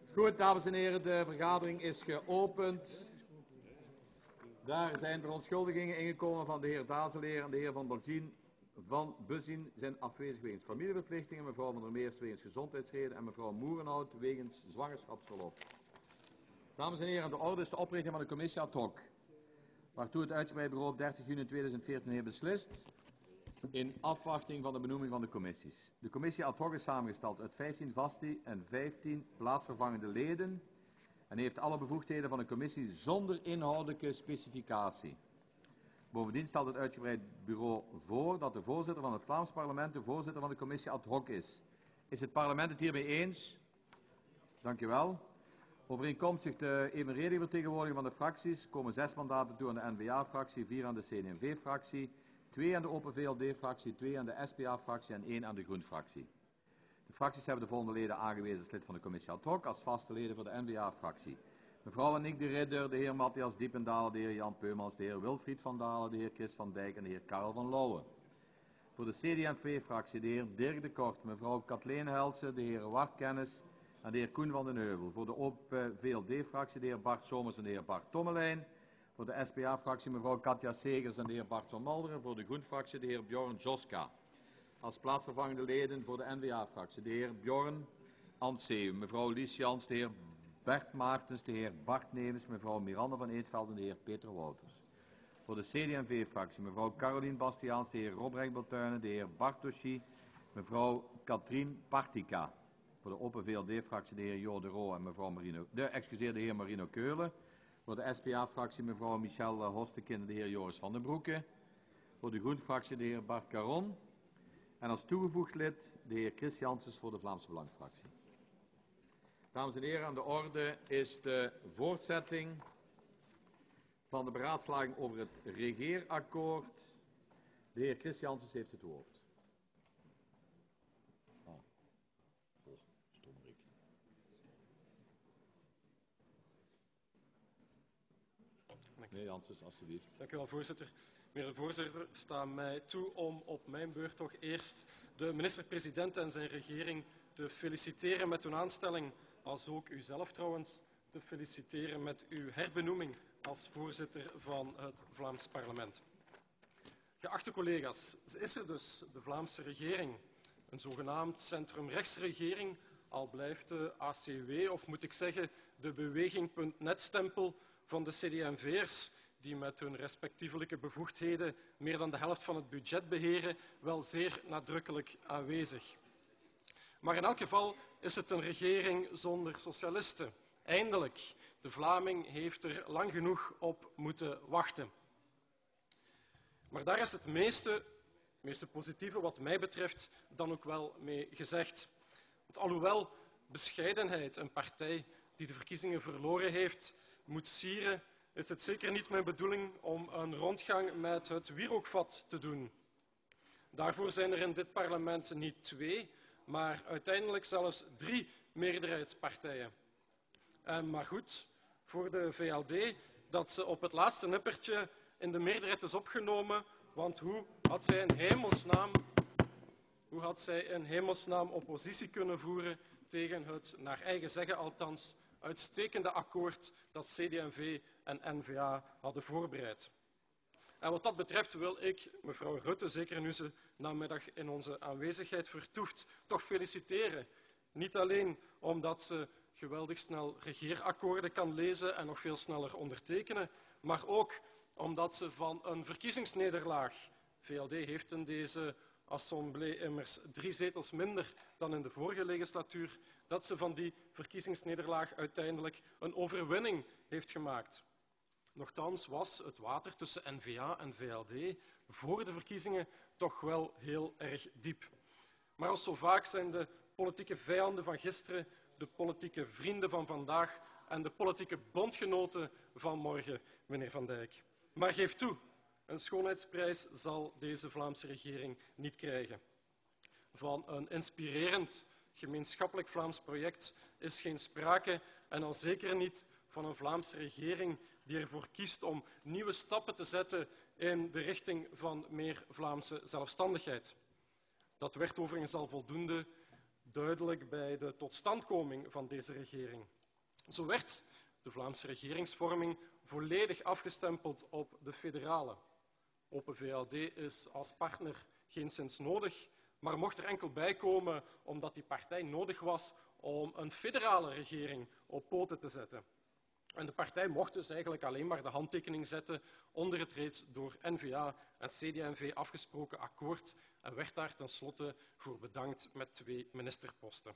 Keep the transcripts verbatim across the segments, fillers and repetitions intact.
Goed, dames en heren, de vergadering is geopend. Daar zijn verontschuldigingen ingekomen van de heer Dazeleer en de heer Van Balzien. Van Buzzien zijn afwezig wegens familieverplichtingen, mevrouw Van der Meers wegens gezondheidsreden en mevrouw Moerenhout wegens zwangerschapsverlof. Dames en heren, aan de orde is de oprichting van de commissie ad hoc, waartoe het uitgebreid bureau op dertig juni tweeduizend veertien heeft beslist, in afwachting van de benoeming van de commissies. De commissie ad hoc is samengesteld uit vijftien vaste en vijftien plaatsvervangende leden en heeft alle bevoegdheden van een commissie zonder inhoudelijke specificatie. Bovendien stelt het uitgebreid bureau voor dat de voorzitter van het Vlaams parlement de voorzitter van de commissie ad hoc is. Is het parlement het hiermee eens? Dank u wel. Overeenkomstig de evenredige vertegenwoordiging van de fracties komen zes mandaten toe aan de N V A-fractie, vier aan de C D en V-fractie, twee aan de Open V L D-fractie, twee aan de S P A-fractie en één aan de Groen-fractie. De fracties hebben de volgende leden aangewezen als lid van de commissie ad hoc als vaste leden voor de N V A-fractie. Mevrouw Aniek de Ridder, de heer Matthias Diependaal, de heer Jan Peumans, de heer Wilfried van Dalen, de heer Chris van Dijk en de heer Karel van Lauwen. Voor de C D en V-fractie de heer Dirk de Kort, mevrouw Kathleen Helsen, de heer Wart Kennis en de heer Koen van den Heuvel. Voor de Open V L D-fractie de heer Bart Somers en de heer Bart Tommelijn. Voor de S P A-fractie mevrouw Katja Segers en de heer Bart van Malderen. Voor de Groen-fractie de heer Bjorn Joska. Als plaatsvervangende leden voor de N V A-fractie de heer Bjorn Anseeuw, mevrouw Lies Jans, de heer Bert Maartens, de heer Bart Nevens, mevrouw Miranda van Eetveld en de heer Peter Wouters. Voor de C D en V-fractie mevrouw Carolien Bastiaans, de heer Robrecht Beltuinen, de heer Bart Doschie, mevrouw Katrien Partika. Voor de Open V L D-fractie de heer Jo de Roo en mevrouw Marino, de, excuseer, de heer Marino Keulen. Voor de S P A-fractie mevrouw Michel Hostekin en de heer Joris van den Broeke. Voor de Groen-fractie de heer Bart Caron. En als toegevoegd lid de heer Chris Janssens voor de Vlaamse Belang-fractie. Dames en heren, aan de orde is de voortzetting van de beraadslaging over het regeerakkoord. De heer Chris Janssens heeft het woord. Oh. Oh, stommerik. Meneer Janssens, alstublieft. Dank u wel, voorzitter. Meneer de voorzitter, sta mij toe om op mijn beurt toch eerst de minister-president en zijn regering te feliciteren met hun aanstelling, als ook u zelf trouwens te feliciteren met uw herbenoeming als voorzitter van het Vlaams parlement. Geachte collega's, is er dus de Vlaamse regering, een zogenaamd centrumrechtsregering, al blijft de A C W, of moet ik zeggen de beweging.net-stempel van de C D en V'ers, die met hun respectievelijke bevoegdheden meer dan de helft van het budget beheren, wel zeer nadrukkelijk aanwezig. Maar in elk geval is het een regering zonder socialisten. Eindelijk, de Vlaming heeft er lang genoeg op moeten wachten. Maar daar is het meeste, meeste positieve wat mij betreft dan ook wel mee gezegd. Want alhoewel bescheidenheid een partij die de verkiezingen verloren heeft moet sieren, is het zeker niet mijn bedoeling om een rondgang met het wierookvat te doen. Daarvoor zijn er in dit parlement niet twee, maar uiteindelijk zelfs drie meerderheidspartijen. En maar goed, voor de V L D dat ze op het laatste nippertje in de meerderheid is opgenomen, want hoe had zij in hemelsnaam, hoe had zij in hemelsnaam oppositie kunnen voeren tegen het, naar eigen zeggen althans, uitstekende akkoord dat C D en V en N V A hadden voorbereid. En wat dat betreft wil ik mevrouw Rutte, zeker nu ze namiddag in onze aanwezigheid vertoeft, toch feliciteren. Niet alleen omdat ze geweldig snel regeerakkoorden kan lezen en nog veel sneller ondertekenen, maar ook omdat ze van een verkiezingsnederlaag, V L D heeft in deze Assemblée immers drie zetels minder dan in de vorige legislatuur, dat ze van die verkiezingsnederlaag uiteindelijk een overwinning heeft gemaakt. Nochtans was het water tussen N V A en V L D voor de verkiezingen toch wel heel erg diep. Maar als zo vaak zijn de politieke vijanden van gisteren de politieke vrienden van vandaag en de politieke bondgenoten van morgen, meneer Van Dijk. Maar geef toe, een schoonheidsprijs zal deze Vlaamse regering niet krijgen. Van een inspirerend gemeenschappelijk Vlaams project is geen sprake en al zeker niet van een Vlaamse regering die ervoor kiest om nieuwe stappen te zetten in de richting van meer Vlaamse zelfstandigheid. Dat werd overigens al voldoende duidelijk bij de totstandkoming van deze regering. Zo werd de Vlaamse regeringsvorming volledig afgestempeld op de federale. Open V L D is als partner geenszins nodig, maar mocht er enkel bij komen omdat die partij nodig was om een federale regering op poten te zetten. En de partij mocht dus eigenlijk alleen maar de handtekening zetten onder het reeds door N V A en C D en V afgesproken akkoord en werd daar tenslotte voor bedankt met twee ministerposten.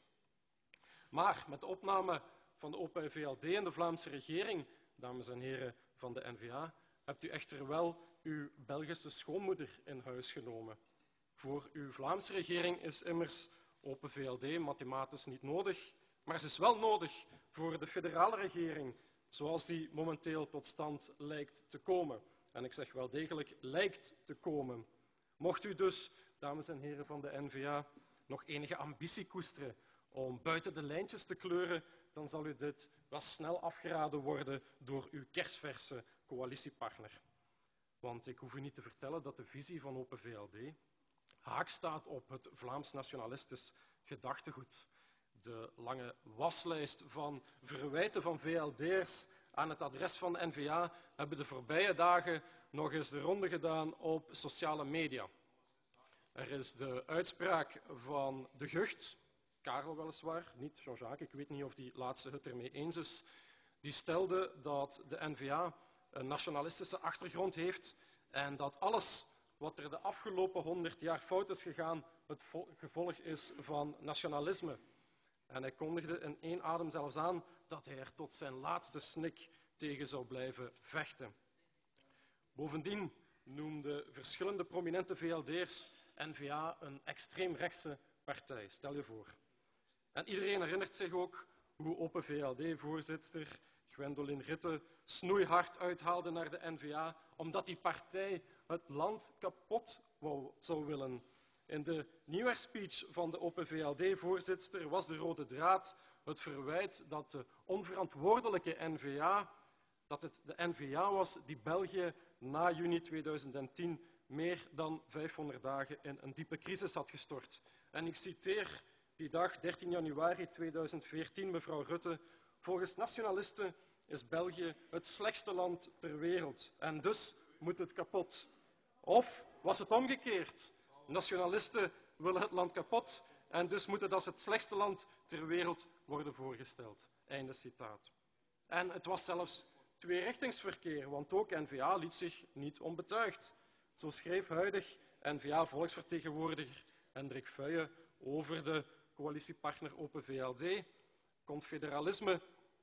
Maar met de opname van de Open V L D in de Vlaamse regering, dames en heren van de N V A, hebt u echter wel uw Belgische schoonmoeder in huis genomen. Voor uw Vlaamse regering is immers Open V L D mathematisch niet nodig, maar ze is wel nodig voor de federale regering, zoals die momenteel tot stand lijkt te komen. En ik zeg wel degelijk lijkt te komen. Mocht u dus, dames en heren van de N V A, nog enige ambitie koesteren om buiten de lijntjes te kleuren, dan zal u dit wel snel afgeraden worden door uw kersverse coalitiepartner. Want ik hoef u niet te vertellen dat de visie van Open V L D haak staat op het Vlaams nationalistisch gedachtegoed. De lange waslijst van verwijten van V L D'ers aan het adres van de N V A hebben de voorbije dagen nog eens de ronde gedaan op sociale media. Er is de uitspraak van de Gucht, Karel weliswaar, niet Jean-Jacques, ik weet niet of die laatste het ermee eens is, die stelde dat de N V A een nationalistische achtergrond heeft en dat alles wat er de afgelopen honderd jaar fout is gegaan het gevolg is van nationalisme. En hij kondigde in één adem zelfs aan dat hij er tot zijn laatste snik tegen zou blijven vechten. Bovendien noemden verschillende prominente V L D'ers N V A een extreemrechtse partij, stel je voor. En iedereen herinnert zich ook hoe Open V L D-voorzitter Gwendoline Ritte snoeihard uithaalde naar de N V A, omdat die partij het land kapot wou, zou willen. In de nieuwjaarsspeech van de Open V L D-voorzitter was de rode draad het verwijt dat de onverantwoordelijke N V A, dat het de N V A was die België na juni tweeduizend tien meer dan vijfhonderd dagen in een diepe crisis had gestort. En ik citeer die dag, dertien januari tweeduizend veertien, mevrouw Rutte: volgens nationalisten is België het slechtste land ter wereld en dus moet het kapot. Of was het omgekeerd? Nationalisten willen het land kapot en dus moet het als het slechtste land ter wereld worden voorgesteld. Einde citaat. En het was zelfs tweerichtingsverkeer, want ook N V A liet zich niet onbetuigd. Zo schreef huidig N V A-volksvertegenwoordiger Hendrik Vuije over de coalitiepartner Open V L D. Confederalisme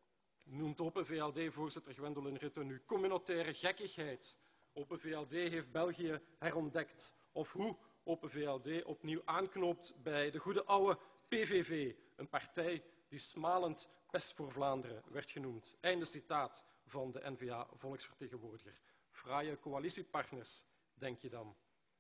noemt Open V L D-voorzitter Gwendoline Ritte nu communautaire gekkigheid. Open V L D heeft België herontdekt. Of hoe Open V L D opnieuw aanknoopt bij de goede oude P V V, een partij die smalend pest voor Vlaanderen werd genoemd. Einde citaat van de N V A-volksvertegenwoordiger. Fraaie coalitiepartners, denk je dan.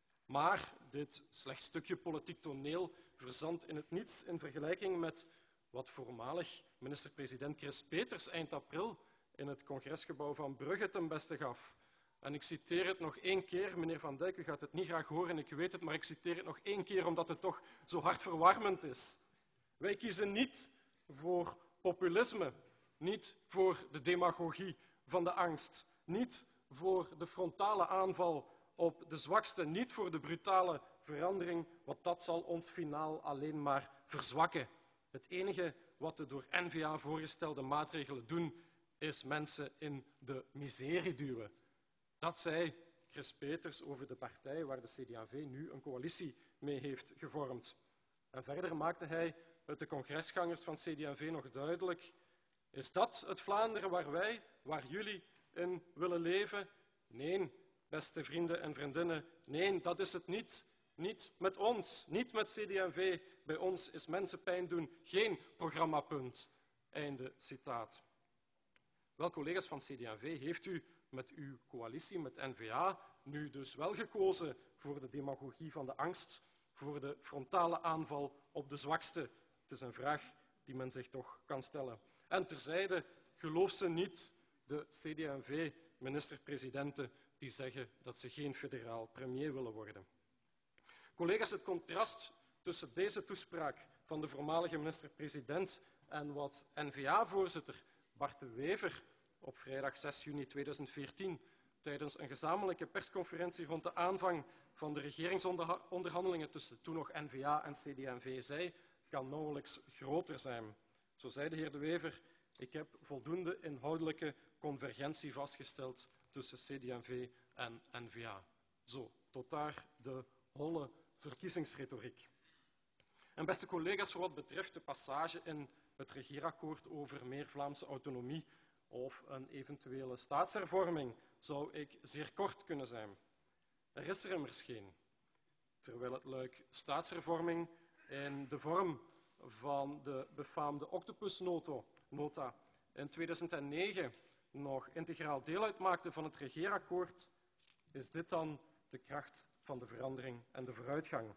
Maar dit slecht stukje politiek toneel verzandt in het niets in vergelijking met wat voormalig minister-president Chris Peters eind april in het congresgebouw van Brugge ten beste gaf. En ik citeer het nog één keer, meneer Van Dijk, u gaat het niet graag horen, ik weet het, maar ik citeer het nog één keer omdat het toch zo hartverwarmend is. Wij kiezen niet voor populisme, niet voor de demagogie van de angst, niet voor de frontale aanval op de zwakste, niet voor de brutale verandering, want dat zal ons finaal alleen maar verzwakken. Het enige wat de door N V A voorgestelde maatregelen doen, is mensen in de miserie duwen. Dat zei Chris Peters over de partij waar de C D en V nu een coalitie mee heeft gevormd. En verder maakte hij het de congresgangers van C D en V nog duidelijk: is dat het Vlaanderen waar wij, waar jullie in willen leven? Nee, beste vrienden en vriendinnen, nee, dat is het niet. Niet met ons, niet met C D en V. Bij ons is mensen pijn doen geen programmapunt. Einde citaat. Wel, collega's van C D en V, heeft u met uw coalitie met N V A nu dus wel gekozen voor de demagogie van de angst, voor de frontale aanval op de zwakste? Het is een vraag die men zich toch kan stellen. En terzijde, geloof ze niet, de C D en V-minister-presidenten die zeggen dat ze geen federaal premier willen worden. Collega's, het contrast tussen deze toespraak van de voormalige minister-president en wat N V A-voorzitter Bart de Wever op vrijdag zes juni tweeduizend veertien tijdens een gezamenlijke persconferentie rond de aanvang van de regeringsonderhandelingen tussen toen nog N V A en C D en V zei, kan nauwelijks groter zijn. Zo zei de heer de Wever: ik heb voldoende inhoudelijke convergentie vastgesteld tussen C D en V en N V A. Zo, tot daar de holle verkiezingsretoriek. En beste collega's, voor wat betreft de passage in het regeerakkoord over meer Vlaamse autonomie of een eventuele staatshervorming, zou ik zeer kort kunnen zijn. Er is er immers geen. Terwijl het luik staatshervorming in de vorm van de befaamde Octopusnota in tweeduizend negen nog integraal deel uitmaakte van het regeerakkoord, is dit dan de kracht van de verandering en de vooruitgang.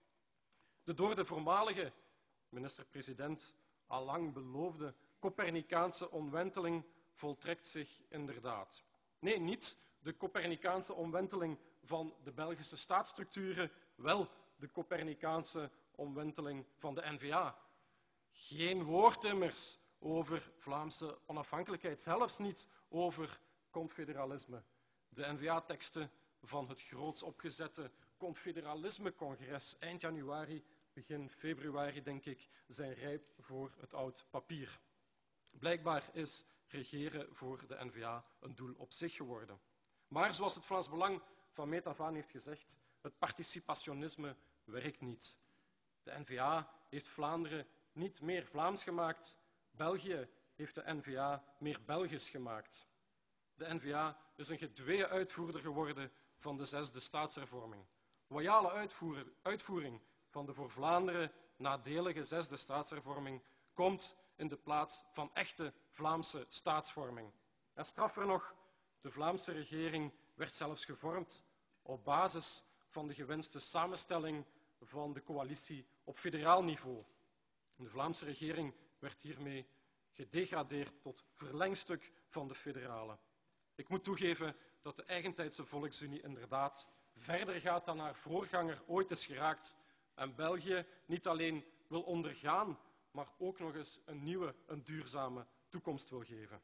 De door de voormalige minister-president allang beloofde Copernicaanse omwenteling voltrekt zich inderdaad. Nee, niet de Copernicaanse omwenteling van de Belgische staatsstructuren, wel de Copernicaanse omwenteling van de N V A. Geen woord immers over Vlaamse onafhankelijkheid, zelfs niet over confederalisme. De N V A-teksten van het groots opgezette confederalisme-congres eind januari, begin februari, denk ik, zijn rijp voor het oud papier. Blijkbaar is regeren voor de N V A een doel op zich geworden. Maar zoals het Vlaams Belang van meet af aan heeft gezegd, het participationisme werkt niet. De N V A heeft Vlaanderen niet meer Vlaams gemaakt, België heeft de N V A meer Belgisch gemaakt. De N V A is een gedwee uitvoerder geworden van de zesde staatshervorming. Loyale uitvoer, uitvoering van de voor Vlaanderen nadelige zesde staatshervorming komt in de plaats van echte Vlaamse staatsvorming. En straffer nog, de Vlaamse regering werd zelfs gevormd op basis van de gewenste samenstelling van de coalitie op federaal niveau. De Vlaamse regering werd hiermee gedegradeerd tot verlengstuk van de federale. Ik moet toegeven dat de eigentijdse Volksunie inderdaad verder gaat dan haar voorganger ooit is geraakt en België niet alleen wil ondergaan, maar ook nog eens een nieuwe, een duurzame toekomst wil geven.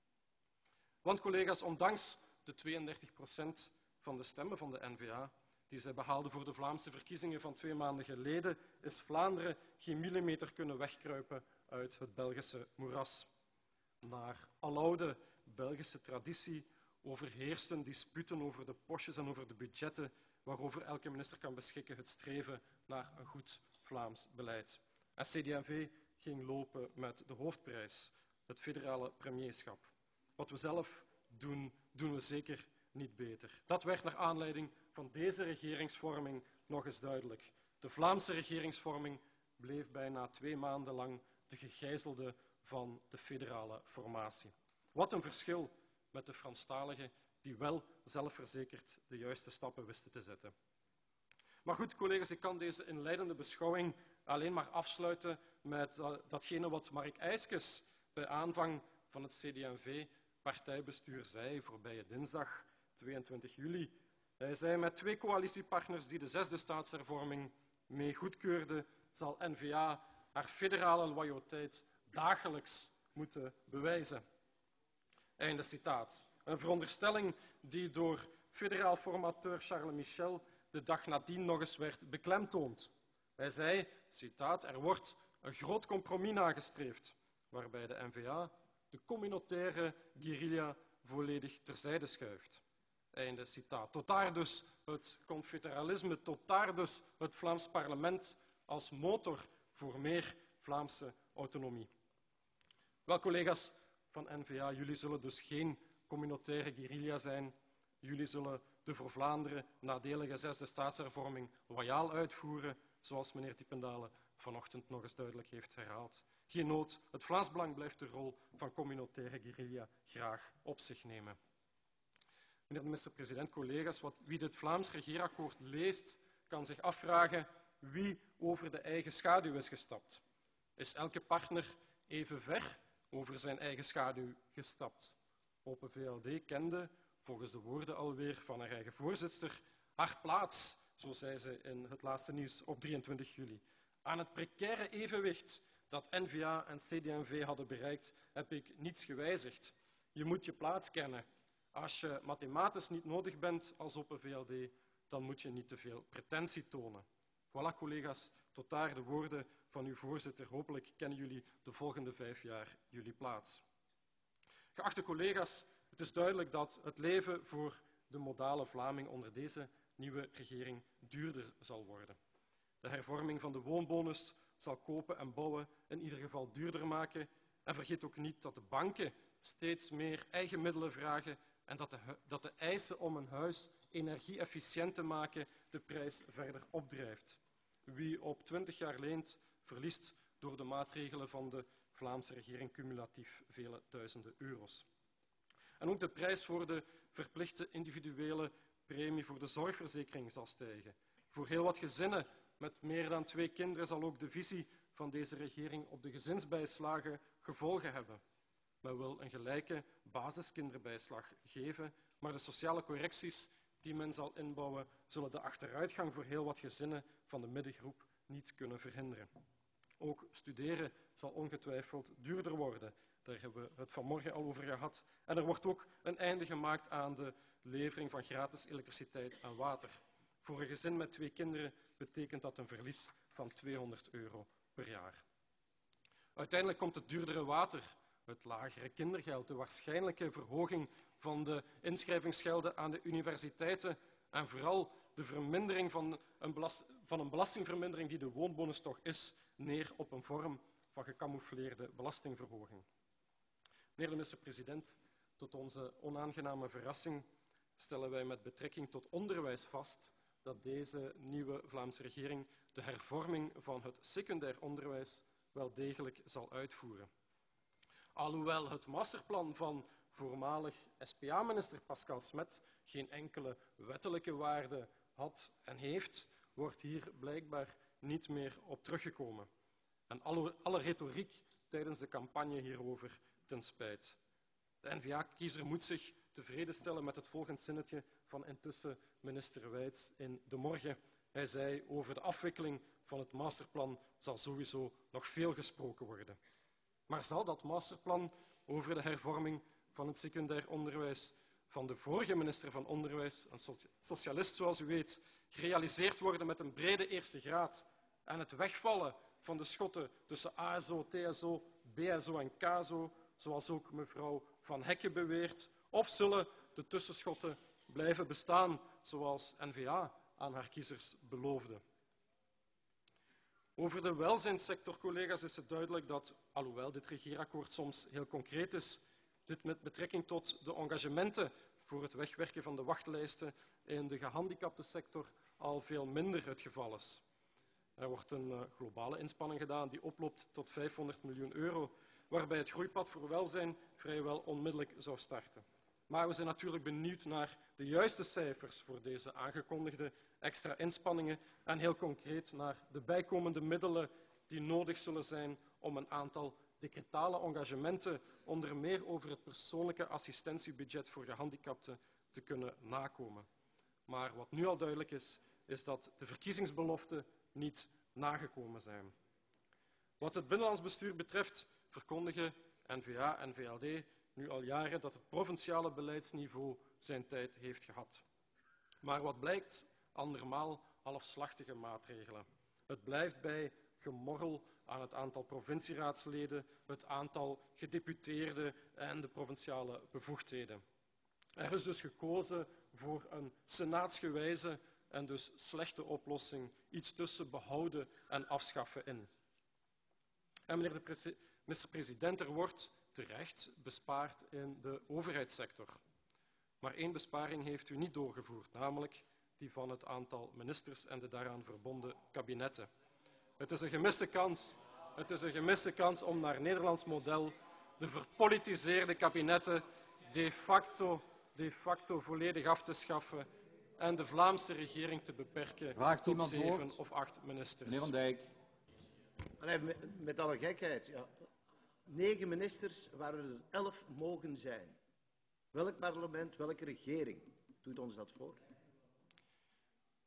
Want collega's, ondanks de tweeëndertig procent van de stemmen van de N V A die zij behaalden voor de Vlaamse verkiezingen van twee maanden geleden, is Vlaanderen geen millimeter kunnen wegkruipen uit het Belgische moeras. Naar aloude Belgische traditie overheersten disputen over de postjes en over de budgetten waarover elke minister kan beschikken het streven naar een goed Vlaams beleid. En C D en V ging lopen met de hoofdprijs, het federale premierschap. Wat we zelf doen, doen we zeker niet beter. Dat werd naar aanleiding van deze regeringsvorming nog eens duidelijk. De Vlaamse regeringsvorming bleef bijna twee maanden lang de gegijzelde van de federale formatie. Wat een verschil met de Franstaligen die wel zelfverzekerd de juiste stappen wisten te zetten. Maar goed, collega's, ik kan deze inleidende beschouwing alleen maar afsluiten met uh, datgene wat Mark Eyskens bij aanvang van het C D en V-partijbestuur zei voorbije dinsdag, tweeëntwintig juli. Hij zei: met twee coalitiepartners die de zesde staatshervorming mee goedkeurden, zal N V A haar federale loyaliteit dagelijks moeten bewijzen. Einde citaat. Een veronderstelling die door federaal formateur Charles Michel de dag nadien nog eens werd beklemtoond. Hij zei, citaat, er wordt een groot compromis nagestreefd, waarbij de N V A de communautaire guerrilla volledig terzijde schuift. Einde citaat. Tot daar dus het confederalisme, tot daar dus het Vlaams parlement als motor voor meer Vlaamse autonomie. Wel, collega's van N V A, jullie zullen dus geen communautaire guerrilla zijn. Jullie zullen de voor Vlaanderen nadelige zesde staatshervorming loyaal uitvoeren, zoals meneer Diependale vanochtend nog eens duidelijk heeft herhaald. Geen nood, het Vlaams Belang blijft de rol van communautaire guerrilla graag op zich nemen. Meneer de minister-president, collega's, wat, wie dit Vlaams regeerakkoord leest, kan zich afvragen wie over de eigen schaduw is gestapt. Is elke partner even ver over zijn eigen schaduw gestapt? Open V L D kende, volgens de woorden alweer van haar eigen voorzitter, haar plaats, zo zei ze in het laatste nieuws op drieëntwintig juli. Aan het precaire evenwicht dat N V A en C D en V hadden bereikt, heb ik niets gewijzigd. Je moet je plaats kennen. Als je mathematisch niet nodig bent als Open V L D, dan moet je niet te veel pretentie tonen. Voilà, collega's, tot daar de woorden van uw voorzitter. Hopelijk kennen jullie de volgende vijf jaar jullie plaats. Geachte collega's, het is duidelijk dat het leven voor de modale Vlaming onder deze nieuwe regering duurder zal worden. De hervorming van de woonbonus zal kopen en bouwen in ieder geval duurder maken. En vergeet ook niet dat de banken steeds meer eigen middelen vragen en dat de, dat de eisen om een huis energie-efficiënt te maken de prijs verder opdrijft. Wie op twintig jaar leent, verliest door de maatregelen van de Vlaamse regering cumulatief vele duizenden euro's. En ook de prijs voor de verplichte individuele premie voor de zorgverzekering zal stijgen. Voor heel wat gezinnen met meer dan twee kinderen zal ook de visie van deze regering op de gezinsbijslagen gevolgen hebben. Men wil een gelijke basiskinderbijslag geven, maar de sociale correcties die men zal inbouwen, zullen de achteruitgang voor heel wat gezinnen van de middengroep niet kunnen verhinderen. Ook studeren zal ongetwijfeld duurder worden. Daar hebben we het vanmorgen al over gehad. En er wordt ook een einde gemaakt aan de levering van gratis elektriciteit en water. Voor een gezin met twee kinderen betekent dat een verlies van tweehonderd euro per jaar. Uiteindelijk komt het duurdere water, het lagere kindergeld, de waarschijnlijke verhoging van de inschrijvingsgelden aan de universiteiten en vooral de vermindering van een, belast van een belastingvermindering die de woonbonus toch is, neer op een vorm van gecamoufleerde belastingverhoging. Meneer de minister-president, tot onze onaangename verrassing stellen wij met betrekking tot onderwijs vast dat deze nieuwe Vlaamse regering de hervorming van het secundair onderwijs wel degelijk zal uitvoeren. Alhoewel het masterplan van voormalig S P A-minister Pascal Smet geen enkele wettelijke waarde had en heeft, wordt hier blijkbaar niet meer op teruggekomen. En alle, alle retoriek tijdens de campagne hierover ten spijt. De N V A-kiezer moet zich tevreden stellen met het volgende zinnetje van intussen minister Wijts in De Morgen. Hij zei: over de afwikkeling van het masterplan zal sowieso nog veel gesproken worden. Maar zal dat masterplan over de hervorming van het secundair onderwijs van de vorige minister van Onderwijs, een socialist zoals u weet, gerealiseerd worden met een brede eerste graad en het wegvallen van de schotten tussen A S O, T S O, B S O en K S O, zoals ook mevrouw Van Hekke beweert, of zullen de tussenschotten blijven bestaan, zoals N V A aan haar kiezers beloofde? Over de welzijnssector, collega's, is het duidelijk dat, alhoewel dit regeerakkoord soms heel concreet is, dit met betrekking tot de engagementen voor het wegwerken van de wachtlijsten in de gehandicaptensector al veel minder het geval is. Er wordt een uh, globale inspanning gedaan die oploopt tot vijfhonderd miljoen euro, waarbij het groeipad voor welzijn vrijwel onmiddellijk zou starten. Maar we zijn natuurlijk benieuwd naar de juiste cijfers voor deze aangekondigde extra inspanningen en heel concreet naar de bijkomende middelen die nodig zullen zijn om een aantal decretale engagementen, onder meer over het persoonlijke assistentiebudget voor gehandicapten, te kunnen nakomen. Maar wat nu al duidelijk is, is dat de verkiezingsbeloften niet nagekomen zijn. Wat het binnenlands bestuur betreft verkondigen N V A en V L D nu al jaren dat het provinciale beleidsniveau zijn tijd heeft gehad. Maar wat blijkt? Andermaal halfslachtige maatregelen. Het blijft bij gemorrel aan het aantal provincieraadsleden, het aantal gedeputeerden en de provinciale bevoegdheden. Er is dus gekozen voor een senaatsgewijze en dus slechte oplossing, iets tussen behouden en afschaffen in. En meneer de minister-president, er wordt terecht bespaard in de overheidssector. Maar één besparing heeft u niet doorgevoerd, namelijk die van het aantal ministers en de daaraan verbonden kabinetten. Het is een gemiste kans, het is een gemiste kans om naar Nederlands model de verpolitiseerde kabinetten de facto, de facto volledig af te schaffen en de Vlaamse regering te beperken Vraagt tot iemand zeven woord? of acht ministers. Meneer Van Dijk. Allee, met, met alle gekheid. Ja. Negen ministers waar er elf mogen zijn. Welk parlement, welke regering doet ons dat voor?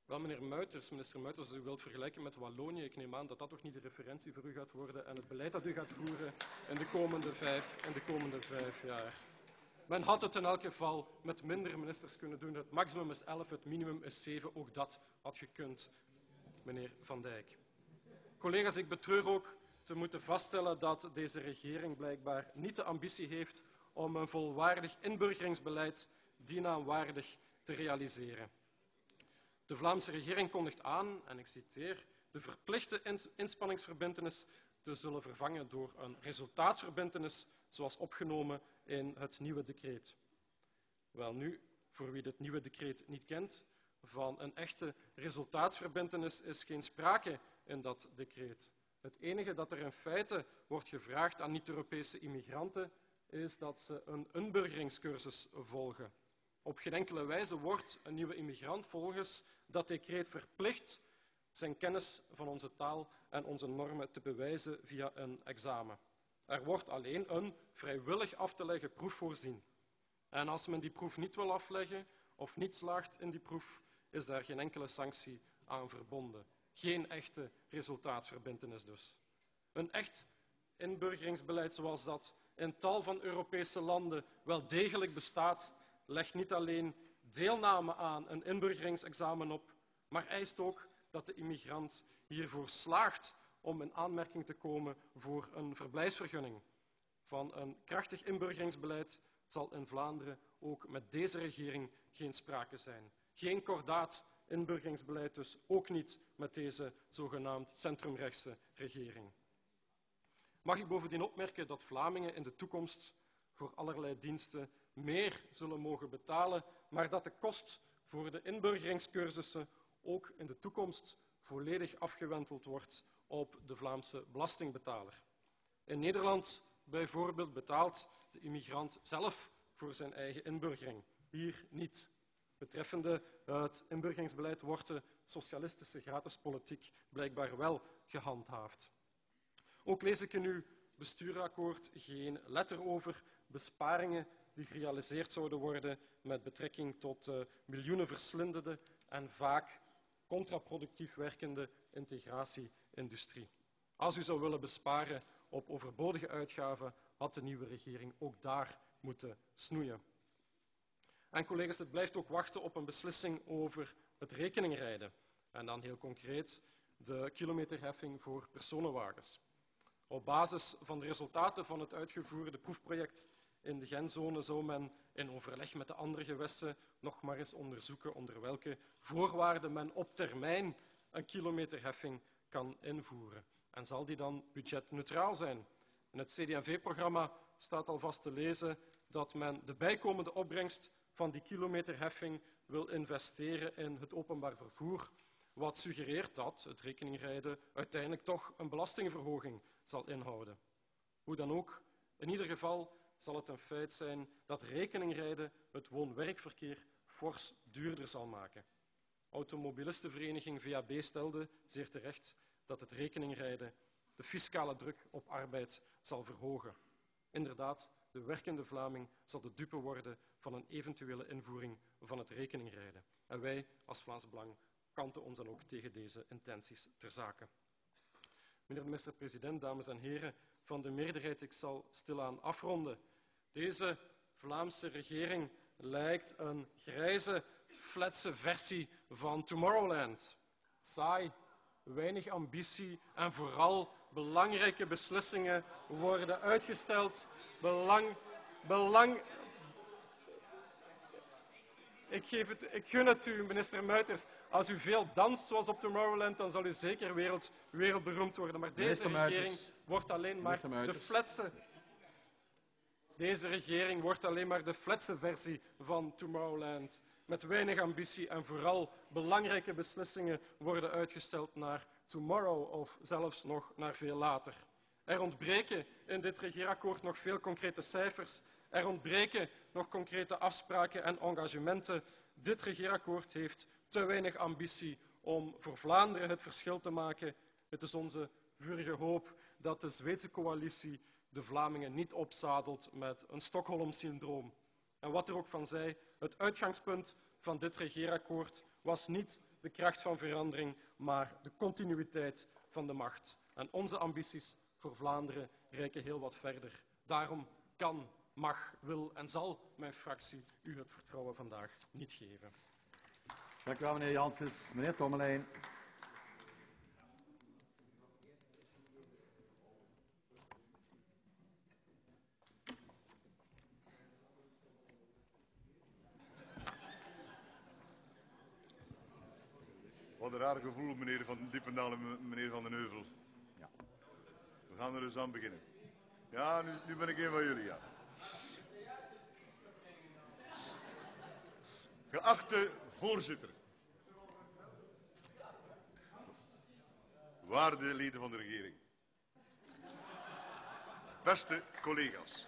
Wel, meneer Muiters, minister Muiters, als u wilt vergelijken met Wallonië, ik neem aan dat dat toch niet de referentie voor u gaat worden en het beleid dat u gaat voeren in de komende vijf, in de komende vijf jaar. Men had het in elk geval met minder ministers kunnen doen. Het maximum is elf, het minimum is zeven. Ook dat had gekund, meneer Van Dijk. Collega's, ik betreur ook te moeten vaststellen dat deze regering blijkbaar niet de ambitie heeft om een volwaardig inburgeringsbeleid dienaanwaardig te realiseren. De Vlaamse regering kondigt aan, en ik citeer, de verplichte inspanningsverbintenis te zullen vervangen door een resultaatsverbintenis zoals opgenomen in het nieuwe decreet. Welnu, voor wie dit nieuwe decreet niet kent, van een echte resultaatsverbintenis is geen sprake in dat decreet. Het enige dat er in feite wordt gevraagd aan niet-Europese immigranten is dat ze een inburgeringscursus volgen. Op geen enkele wijze wordt een nieuwe immigrant volgens dat decreet verplicht zijn kennis van onze taal en onze normen te bewijzen via een examen. Er wordt alleen een vrijwillig af te leggen proef voorzien. En als men die proef niet wil afleggen of niet slaagt in die proef, is daar geen enkele sanctie aan verbonden. Geen echte resultaatsverbintenis dus. Een echt inburgeringsbeleid zoals dat in tal van Europese landen wel degelijk bestaat, legt niet alleen deelname aan een inburgeringsexamen op, maar eist ook dat de immigrant hiervoor slaagt om in aanmerking te komen voor een verblijfsvergunning. Van een krachtig inburgeringsbeleid zal in Vlaanderen ook met deze regering geen sprake zijn. Geen kordaat inburgeringsbeleid dus, ook niet met deze zogenaamd centrumrechtse regering. Mag ik bovendien opmerken dat Vlamingen in de toekomst voor allerlei diensten meer zullen mogen betalen, maar dat de kost voor de inburgeringscursussen ook in de toekomst volledig afgewenteld wordt op de Vlaamse belastingbetaler. In Nederland bijvoorbeeld betaalt de immigrant zelf voor zijn eigen inburgering. Hier niet. Betreffende het inburgeringsbeleid wordt de socialistische gratispolitiek blijkbaar wel gehandhaafd. Ook lees ik in uw bestuurakkoord geen letter over besparingen die gerealiseerd zouden worden met betrekking tot uh, miljoenen verslindende en vaak contraproductief werkende integratie-industrie. Als u zou willen besparen op overbodige uitgaven, had de nieuwe regering ook daar moeten snoeien. En collega's, het blijft ook wachten op een beslissing over het rekeningrijden. En dan heel concreet de kilometerheffing voor personenwagens. Op basis van de resultaten van het uitgevoerde proefproject in de Gentzone zou men in overleg met de andere gewesten nog maar eens onderzoeken onder welke voorwaarden men op termijn een kilometerheffing kan invoeren. En zal die dan budgetneutraal zijn? In het C D en V-programma staat alvast te lezen dat men de bijkomende opbrengst van die kilometerheffing wil investeren in het openbaar vervoer, wat suggereert dat het rekeningrijden uiteindelijk toch een belastingverhoging zal inhouden. Hoe dan ook, in ieder geval zal het een feit zijn dat rekeningrijden het woon-werkverkeer fors duurder zal maken. Automobilistenvereniging V A B stelde, zeer terecht, dat het rekeningrijden de fiscale druk op arbeid zal verhogen. Inderdaad, de werkende Vlaming zal de dupe worden van een eventuele invoering van het rekeningrijden. En wij, als Vlaams Belang, kanten ons dan ook tegen deze intenties ter zake. Meneer de minister-president, dames en heren van de meerderheid, ik zal stilaan afronden. Deze Vlaamse regering lijkt een grijze, fletse versie van Tomorrowland. Saai, weinig ambitie en vooral belangrijke beslissingen worden uitgesteld. Belang, belang... Ik, geef het, ik gun het u, minister Muiters. Als u veel danst zoals op Tomorrowland, dan zal u zeker wereld, wereldberoemd worden. Maar deze regering wordt alleen maar de fletse... Deze regering wordt alleen maar de fletse versie van Tomorrowland. Met weinig ambitie en vooral belangrijke beslissingen worden uitgesteld naar tomorrow of zelfs nog naar veel later. Er ontbreken in dit regeerakkoord nog veel concrete cijfers. Er ontbreken nog concrete afspraken en engagementen. Dit regeerakkoord heeft te weinig ambitie om voor Vlaanderen het verschil te maken. Het is onze vurige hoop dat de Zweedse coalitie de Vlamingen niet opzadelt met een Stockholm-syndroom. En wat er ook van zij, het uitgangspunt van dit regeerakkoord was niet de kracht van verandering, maar de continuïteit van de macht. En onze ambities voor Vlaanderen reiken heel wat verder. Daarom kan, mag, wil en zal mijn fractie u het vertrouwen vandaag niet geven. Dank u wel, meneer Janssens. Meneer Tommelijn. Wat een raar gevoel, meneer Van Diependaal en meneer Van den Heuvel. Ja. We gaan er dus aan beginnen. Ja, nu, nu ben ik een van jullie, ja. Geachte voorzitter. Waarde leden van de regering. Beste collega's.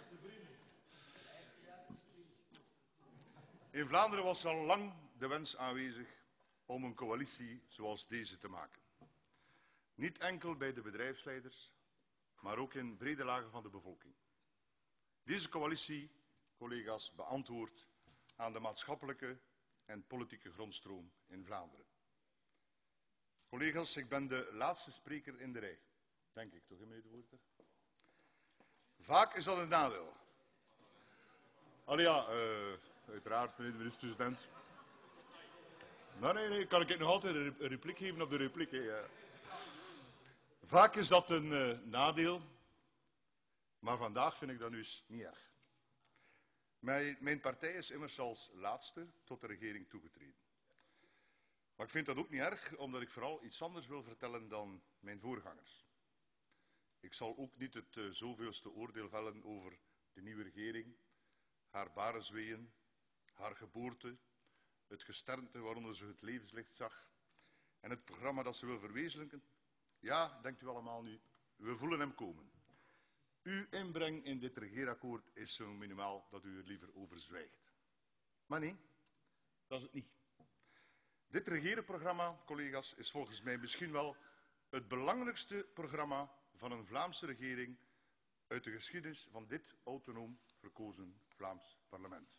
In Vlaanderen was al lang de wens aanwezig om een coalitie zoals deze te maken. Niet enkel bij de bedrijfsleiders, maar ook in brede lagen van de bevolking. Deze coalitie, collega's, beantwoordt aan de maatschappelijke en politieke grondstroom in Vlaanderen. Collega's, ik ben de laatste spreker in de rij. Denk ik toch, meneer de voorzitter? Vaak is dat een nadeel. Allee ja, uh, uiteraard, meneer de minister-president. Nou, nee, nee, kan ik nog altijd een repliek geven op de repliek. Hè, ja. Vaak is dat een uh, nadeel, maar vandaag vind ik dat nu eens niet erg. Mijn, mijn partij is immers als laatste tot de regering toegetreden. Maar ik vind dat ook niet erg, omdat ik vooral iets anders wil vertellen dan mijn voorgangers. Ik zal ook niet het uh, zoveelste oordeel vellen over de nieuwe regering, haar barensweeën, haar geboorte, het gesternte waaronder ze het levenslicht zag en het programma dat ze wil verwezenlijken. Ja, denkt u allemaal nu, we voelen hem komen. Uw inbreng in dit regeerakkoord is zo minimaal dat u er liever over zwijgt. Maar nee, dat is het niet. Dit regeerenprogramma, collega's, is volgens mij misschien wel het belangrijkste programma van een Vlaamse regering uit de geschiedenis van dit autonoom verkozen Vlaams parlement.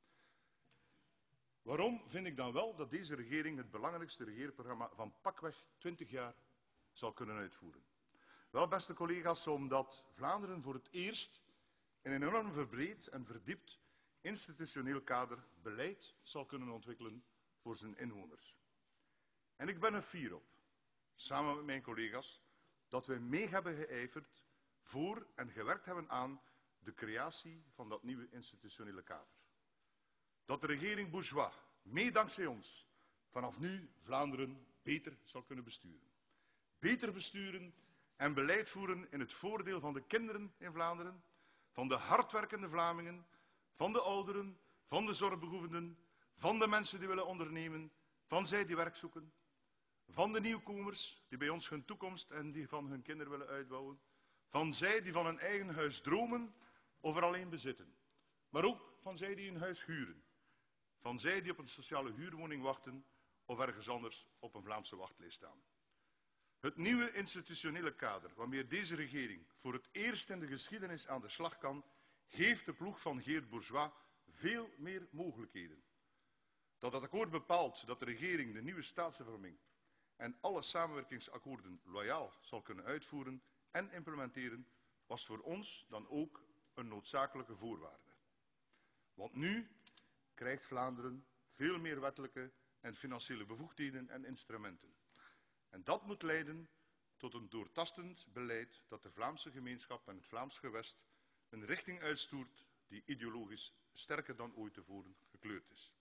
Waarom vind ik dan wel dat deze regering het belangrijkste regeerprogramma van pakweg twintig jaar zal kunnen uitvoeren? Wel, beste collega's, omdat Vlaanderen voor het eerst in een enorm verbreed en verdiept institutioneel kader beleid zal kunnen ontwikkelen voor zijn inwoners. En ik ben er fier op, samen met mijn collega's, dat wij mee hebben geijverd voor en gewerkt hebben aan de creatie van dat nieuwe institutionele kader. Dat de regering Bourgeois, mee dankzij ons, vanaf nu Vlaanderen beter zal kunnen besturen. Beter besturen en beleid voeren in het voordeel van de kinderen in Vlaanderen, van de hardwerkende Vlamingen, van de ouderen, van de zorgbehoevenden, van de mensen die willen ondernemen, van zij die werk zoeken, van de nieuwkomers die bij ons hun toekomst en die van hun kinderen willen uitbouwen, van zij die van een eigen huis dromen of er alleen bezitten, maar ook van zij die een huis huren, van zij die op een sociale huurwoning wachten of ergens anders op een Vlaamse wachtlijst staan. Het nieuwe institutionele kader waarmee deze regering voor het eerst in de geschiedenis aan de slag kan, geeft de ploeg van Geert Bourgeois veel meer mogelijkheden. Dat het akkoord bepaalt dat de regering de nieuwe staatshervorming en alle samenwerkingsakkoorden loyaal zal kunnen uitvoeren en implementeren, was voor ons dan ook een noodzakelijke voorwaarde. Want nu krijgt Vlaanderen veel meer wettelijke en financiële bevoegdheden en instrumenten. En dat moet leiden tot een doortastend beleid dat de Vlaamse gemeenschap en het Vlaams gewest een richting uitstoert die ideologisch sterker dan ooit tevoren gekleurd is.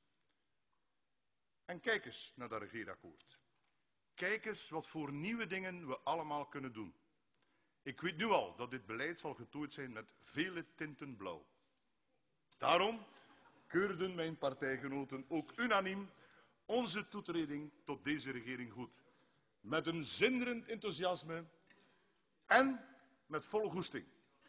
En kijk eens naar dat regeerakkoord. Kijk eens wat voor nieuwe dingen we allemaal kunnen doen. Ik weet nu al dat dit beleid zal getooid zijn met vele tinten blauw. Daarom keurden mijn partijgenoten ook unaniem onze toetreding tot deze regering goed. Met een zinderend enthousiasme en met volle goesting.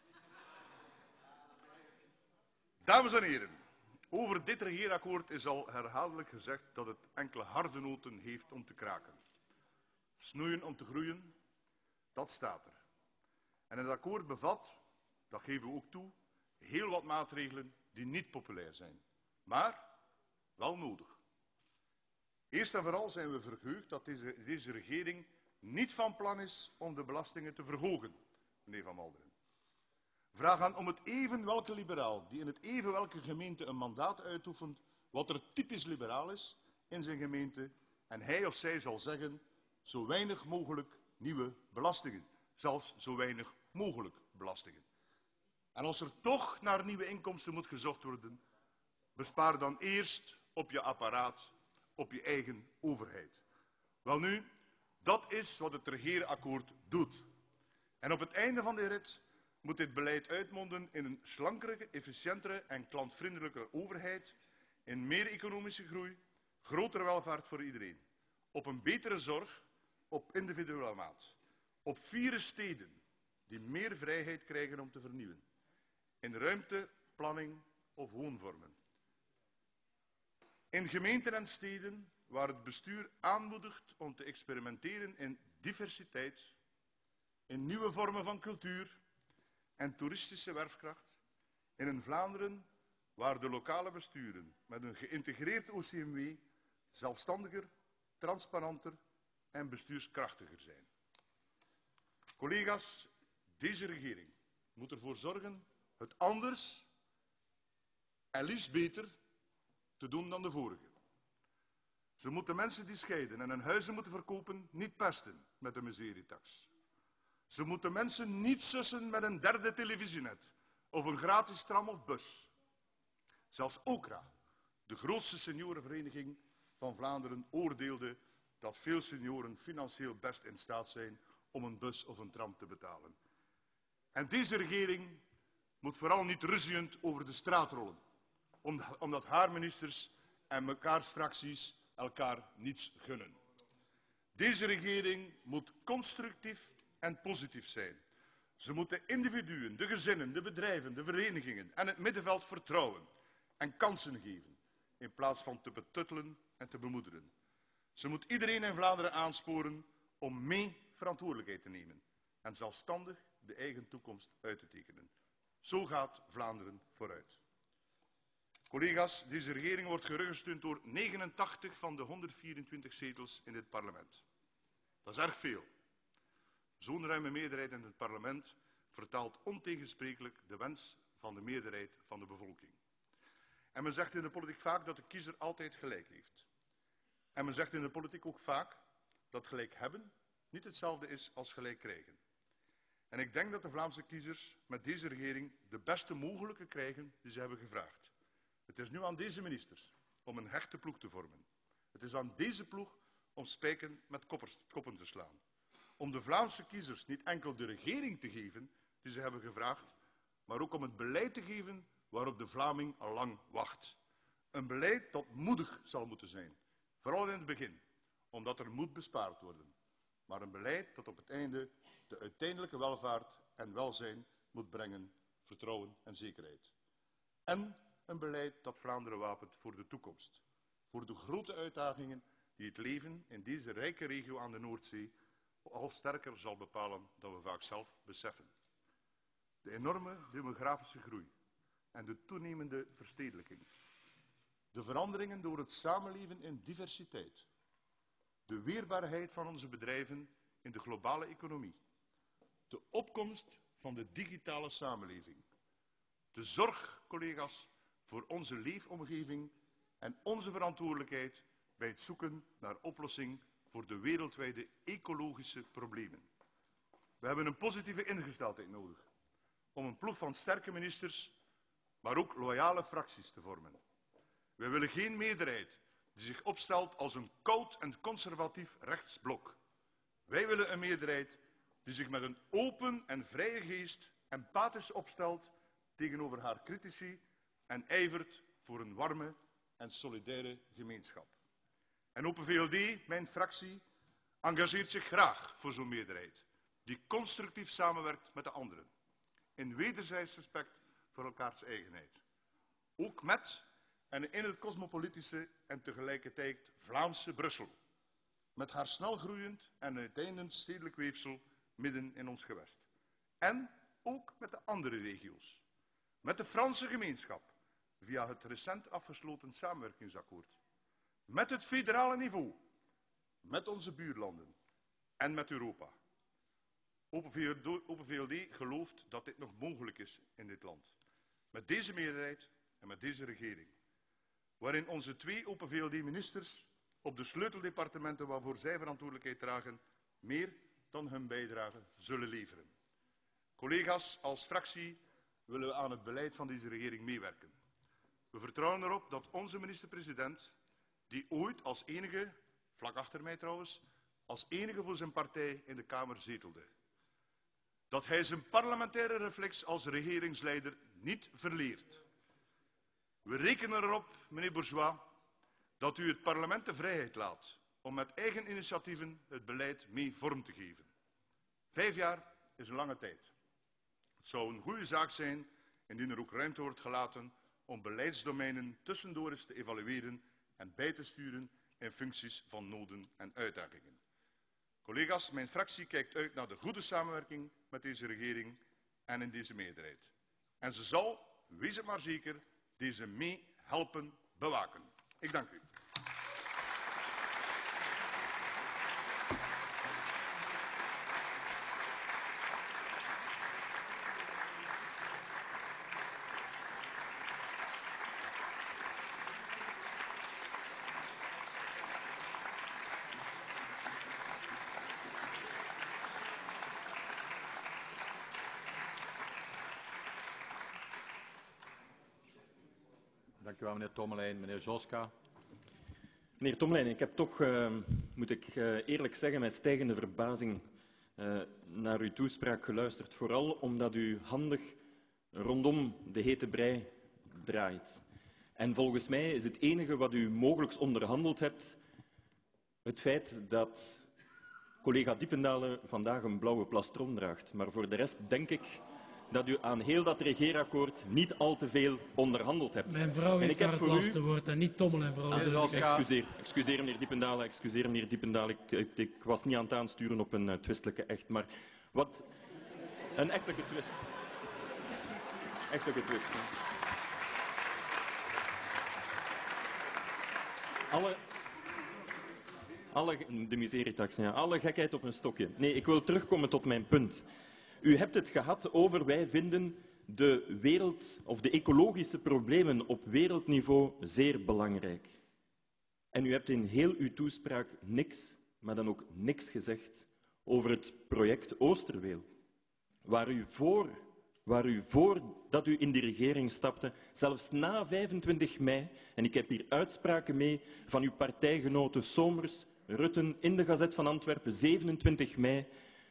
Dames en heren, over dit regeerakkoord is al herhaaldelijk gezegd dat het enkele harde noten heeft om te kraken. Snoeien om te groeien, dat staat er. En het akkoord bevat, dat geven we ook toe, heel wat maatregelen die niet populair zijn, maar wel nodig. Eerst en vooral zijn we verheugd dat deze, deze regering niet van plan is om de belastingen te verhogen, meneer Van Malderen. Vraag aan om het even welke liberaal die in het even welke gemeente een mandaat uitoefent, wat er typisch liberaal is in zijn gemeente, en hij of zij zal zeggen, zo weinig mogelijk nieuwe belastingen. Zelfs zo weinig mogelijk belastingen. En als er toch naar nieuwe inkomsten moet gezocht worden, bespaar dan eerst op je apparaat, op je eigen overheid. Welnu, dat is wat het regeerakkoord doet. En op het einde van de rit moet dit beleid uitmonden in een slankere, efficiëntere en klantvriendelijke overheid, in meer economische groei, grotere welvaart voor iedereen, op een betere zorg, op individuele maat, op vier steden die meer vrijheid krijgen om te vernieuwen, in ruimte, planning of woonvormen. In gemeenten en steden waar het bestuur aanmoedigt om te experimenteren in diversiteit, in nieuwe vormen van cultuur en toeristische werfkracht, in een Vlaanderen waar de lokale besturen met een geïntegreerd O C M W zelfstandiger, transparanter en bestuurskrachtiger zijn. Collega's, deze regering moet ervoor zorgen het anders en liefst beter te doen dan de vorige. Ze moeten mensen die scheiden en hun huizen moeten verkopen niet pesten met de miserietax. Ze moeten mensen niet sussen met een derde televisienet of een gratis tram of bus. Zelfs OCRA, de grootste seniorenvereniging van Vlaanderen, oordeelde dat veel senioren financieel best in staat zijn om een bus of een tram te betalen. En deze regering moet vooral niet ruziënd over de straat rollen, omdat haar ministers en mekaars fracties elkaar niets gunnen. Deze regering moet constructief en positief zijn. Ze moet de individuen, de gezinnen, de bedrijven, de verenigingen en het middenveld vertrouwen en kansen geven, in plaats van te betuttelen en te bemoederen. Ze moet iedereen in Vlaanderen aansporen om mee verantwoordelijkheid te nemen en zelfstandig de eigen toekomst uit te tekenen. Zo gaat Vlaanderen vooruit. Collega's, deze regering wordt gerugsteund door negenentachtig van de honderdvierentwintig zetels in dit parlement. Dat is erg veel. Zo'n ruime meerderheid in het parlement vertaalt ontegensprekelijk de wens van de meerderheid van de bevolking. En men zegt in de politiek vaak dat de kiezer altijd gelijk heeft. En men zegt in de politiek ook vaak dat gelijk hebben niet hetzelfde is als gelijk krijgen. En ik denk dat de Vlaamse kiezers met deze regering de beste mogelijke krijgen die ze hebben gevraagd. Het is nu aan deze ministers om een hechte ploeg te vormen. Het is aan deze ploeg om spijken met koppers, koppen te slaan. Om de Vlaamse kiezers niet enkel de regering te geven die ze hebben gevraagd, maar ook om het beleid te geven waarop de Vlaming al lang wacht. Een beleid dat moedig zal moeten zijn, vooral in het begin, omdat er moet bespaard worden. Maar een beleid dat op het einde de uiteindelijke welvaart en welzijn moet brengen, vertrouwen en zekerheid. En een beleid dat Vlaanderen wapent voor de toekomst, voor de grote uitdagingen die het leven in deze rijke regio aan de Noordzee al sterker zal bepalen dan we vaak zelf beseffen. De enorme demografische groei en de toenemende verstedelijking. De veranderingen door het samenleven in diversiteit. De weerbaarheid van onze bedrijven in de globale economie. De opkomst van de digitale samenleving. De zorg, collega's, voor onze leefomgeving en onze verantwoordelijkheid bij het zoeken naar oplossing voor de wereldwijde ecologische problemen. We hebben een positieve ingesteldheid nodig om een ploeg van sterke ministers, maar ook loyale fracties te vormen. Wij willen geen meerderheid die zich opstelt als een koud en conservatief rechtsblok. Wij willen een meerderheid die zich met een open en vrije geest empathisch opstelt tegenover haar critici en ijvert voor een warme en solidaire gemeenschap. En Open V L D, mijn fractie, engageert zich graag voor zo'n meerderheid, die constructief samenwerkt met de anderen, in wederzijds respect voor elkaars eigenheid. Ook met en in het cosmopolitische en tegelijkertijd Vlaamse Brussel, met haar snel groeiend en uiteindelijk stedelijk weefsel midden in ons gewest. En ook met de andere regio's, met de Franse gemeenschap, via het recent afgesloten samenwerkingsakkoord. met het federale niveau, met onze buurlanden en met Europa. Open V L D gelooft dat dit nog mogelijk is in dit land. Met deze meerderheid en met deze regering, waarin onze twee Open V L D-ministers op de sleuteldepartementen waarvoor zij verantwoordelijkheid dragen, meer dan hun bijdrage zullen leveren. Collega's, als fractie willen we aan het beleid van deze regering meewerken. We vertrouwen erop dat onze minister-president, die ooit als enige, vlak achter mij trouwens, als enige voor zijn partij in de Kamer zetelde, dat hij zijn parlementaire reflex als regeringsleider niet verleert. We rekenen erop, meneer Bourgeois, dat u het parlement de vrijheid laat om met eigen initiatieven het beleid mee vorm te geven. Vijf jaar is een lange tijd. Het zou een goede zaak zijn indien er ook ruimte wordt gelaten om beleidsdomeinen tussendoor eens te evalueren en bij te sturen in functies van noden en uitdagingen. Collega's, mijn fractie kijkt uit naar de goede samenwerking met deze regering en in deze meerderheid. En ze zal, wees het maar zeker, deze mee helpen bewaken. Ik dank u. Dank u wel, meneer Tommelijn. Meneer Joska. Meneer Tommelijn, ik heb toch, uh, moet ik uh, eerlijk zeggen, met stijgende verbazing uh, naar uw toespraak geluisterd. Vooral omdat u handig rondom de hete brei draait. En volgens mij is het enige wat u mogelijk onderhandeld hebt het feit dat collega Diependalen vandaag een blauwe plastron draagt. Maar voor de rest denk ik dat u aan heel dat regeerakkoord niet al te veel onderhandeld hebt. Mijn vrouw heeft daar het laatste woord en niet Tommelen, vooral. Ah, excuseer, excuseer, meneer Diependalen, excuseer, meneer Diependalen. Ik, ik, ik was niet aan het aansturen op een uh, twistelijke echt, maar wat... Een echtelijke twist. Echtelijke twist. Hè. Alle... Alle... De miseritax, ja. Alle gekheid op een stokje. Nee, ik wil terugkomen tot mijn punt. U hebt het gehad over wij vinden de wereld of de ecologische problemen op wereldniveau zeer belangrijk. En u hebt in heel uw toespraak niks, maar dan ook niks gezegd over het project Oosterweel, waar u voor, waar u voor dat u in die regering stapte, zelfs na vijfentwintig mei, en ik heb hier uitspraken mee van uw partijgenoten Somers, Rutten in de Gazet van Antwerpen, zevenentwintig mei,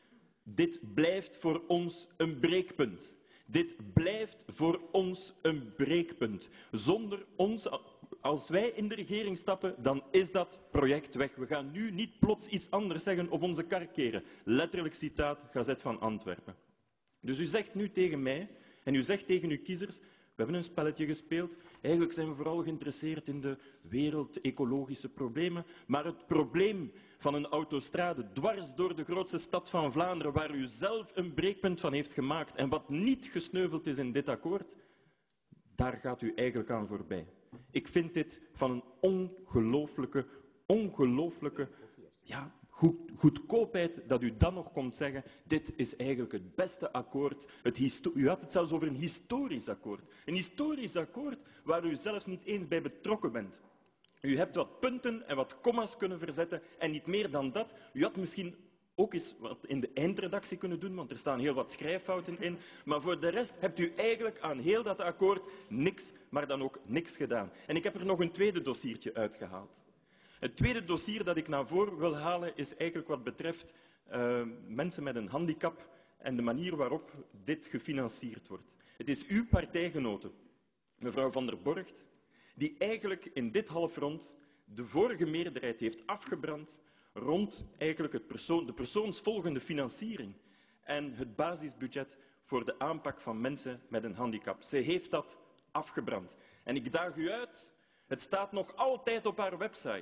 dit blijft voor ons een breekpunt. Dit blijft voor ons een breekpunt. Zonder ons, als wij in de regering stappen, dan is dat project weg. We gaan nu niet plots iets anders zeggen of onze kar keren. Letterlijk citaat, Gazet van Antwerpen. Dus u zegt nu tegen mij, en u zegt tegen uw kiezers, we hebben een spelletje gespeeld. Eigenlijk zijn we vooral geïnteresseerd in de wereld-ecologische problemen. Maar het probleem van een autostrade dwars door de grootste stad van Vlaanderen, waar u zelf een breekpunt van heeft gemaakt en wat niet gesneuveld is in dit akkoord, daar gaat u eigenlijk aan voorbij. Ik vind dit van een ongelooflijke, ongelooflijke ja, goed, goedkoopheid dat u dan nog komt zeggen, dit is eigenlijk het beste akkoord. Het u had het zelfs over een historisch akkoord. Een historisch akkoord waar u zelfs niet eens bij betrokken bent. U hebt wat punten en wat komma's kunnen verzetten en niet meer dan dat. U had misschien ook eens wat in de eindredactie kunnen doen, want er staan heel wat schrijffouten in. Maar voor de rest hebt u eigenlijk aan heel dat akkoord niks, maar dan ook niks gedaan. En ik heb er nog een tweede dossiertje uitgehaald. Het tweede dossier dat ik naar voren wil halen is eigenlijk wat betreft uh, mensen met een handicap en de manier waarop dit gefinancierd wordt. Het is uw partijgenote, mevrouw Van der Borgt, die eigenlijk in dit halfrond de vorige meerderheid heeft afgebrand rond eigenlijk het persoon, de persoonsvolgende financiering en het basisbudget voor de aanpak van mensen met een handicap. Ze heeft dat afgebrand. En ik daag u uit, het staat nog altijd op haar website.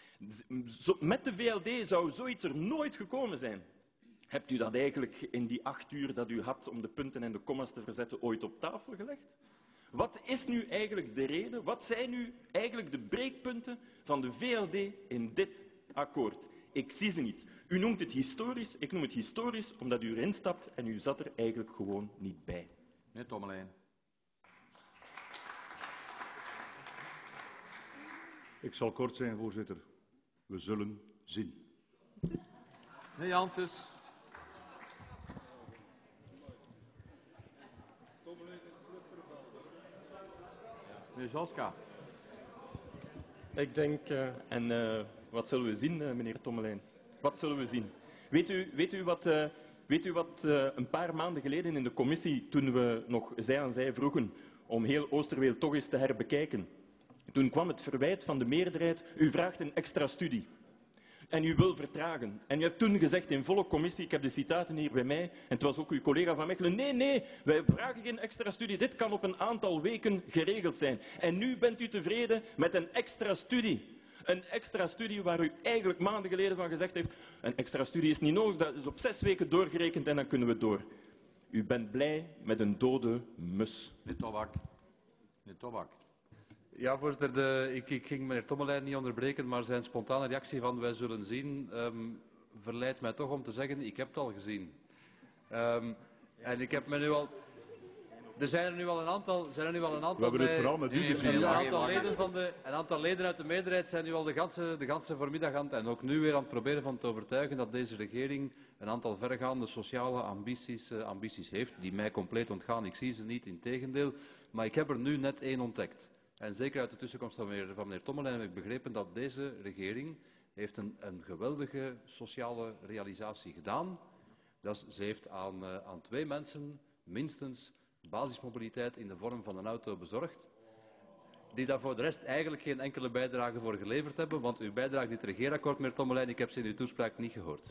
Met de V L D zou zoiets er nooit gekomen zijn. Hebt u dat eigenlijk in die acht uur dat u had om de punten en de komma's te verzetten ooit op tafel gelegd? Wat is nu eigenlijk de reden, wat zijn nu eigenlijk de breekpunten van de V L D in dit akkoord? Ik zie ze niet. U noemt het historisch, ik noem het historisch omdat u erin stapt en u zat er eigenlijk gewoon niet bij. Meneer Tommelijn. Ik zal kort zijn, voorzitter. We zullen zien. Meneer Janssens. Meneer Zoska. Ik denk... Uh... En uh, wat zullen we zien, uh, meneer Tommelijn? Wat zullen we zien? Weet u, weet u wat, uh, weet u wat uh, een paar maanden geleden in de commissie, toen we nog zij aan zij vroegen om heel Oosterweel toch eens te herbekijken, toen kwam het verwijt van de meerderheid, u vraagt een extra studie. En u wil vertragen. En u hebt toen gezegd in volle commissie, ik heb de citaten hier bij mij, en het was ook uw collega van Mechelen, nee, nee, wij vragen geen extra studie, dit kan op een aantal weken geregeld zijn. En nu bent u tevreden met een extra studie. Een extra studie waar u eigenlijk maanden geleden van gezegd heeft, een extra studie is niet nodig, dat is op zes weken doorgerekend en dan kunnen we door. U bent blij met een dode mus. Meneer Tobak. Meneer Tobak. Ja, voorzitter, de, ik, ik ging meneer Tommelijn niet onderbreken, maar zijn spontane reactie van wij zullen zien, um, verleidt mij toch om te zeggen, ik heb het al gezien. Um, en ik heb me nu al... Er zijn er nu al een aantal... Zijn er nu al een aantal We hebben het bij, vooral met u gezien. Een aantal, leden van de, een aantal leden uit de meerderheid zijn nu al de ganse, de ganse voormiddag aan het, en ook nu weer aan het proberen van te overtuigen dat deze regering een aantal verregaande sociale ambities, uh, ambities heeft, die mij compleet ontgaan. Ik zie ze niet, integendeel. Maar ik heb er nu net één ontdekt. En zeker uit de tussenkomst van meneer, van meneer Tommelijn heb ik begrepen dat deze regering heeft een, een geweldige sociale realisatie gedaan. Dat is, ze heeft aan, uh, aan twee mensen minstens basismobiliteit in de vorm van een auto bezorgd, die daar voor de rest eigenlijk geen enkele bijdrage voor geleverd hebben, want uw bijdrage in het regeerakkoord, meneer Tommelijn, ik heb ze in uw toespraak niet gehoord.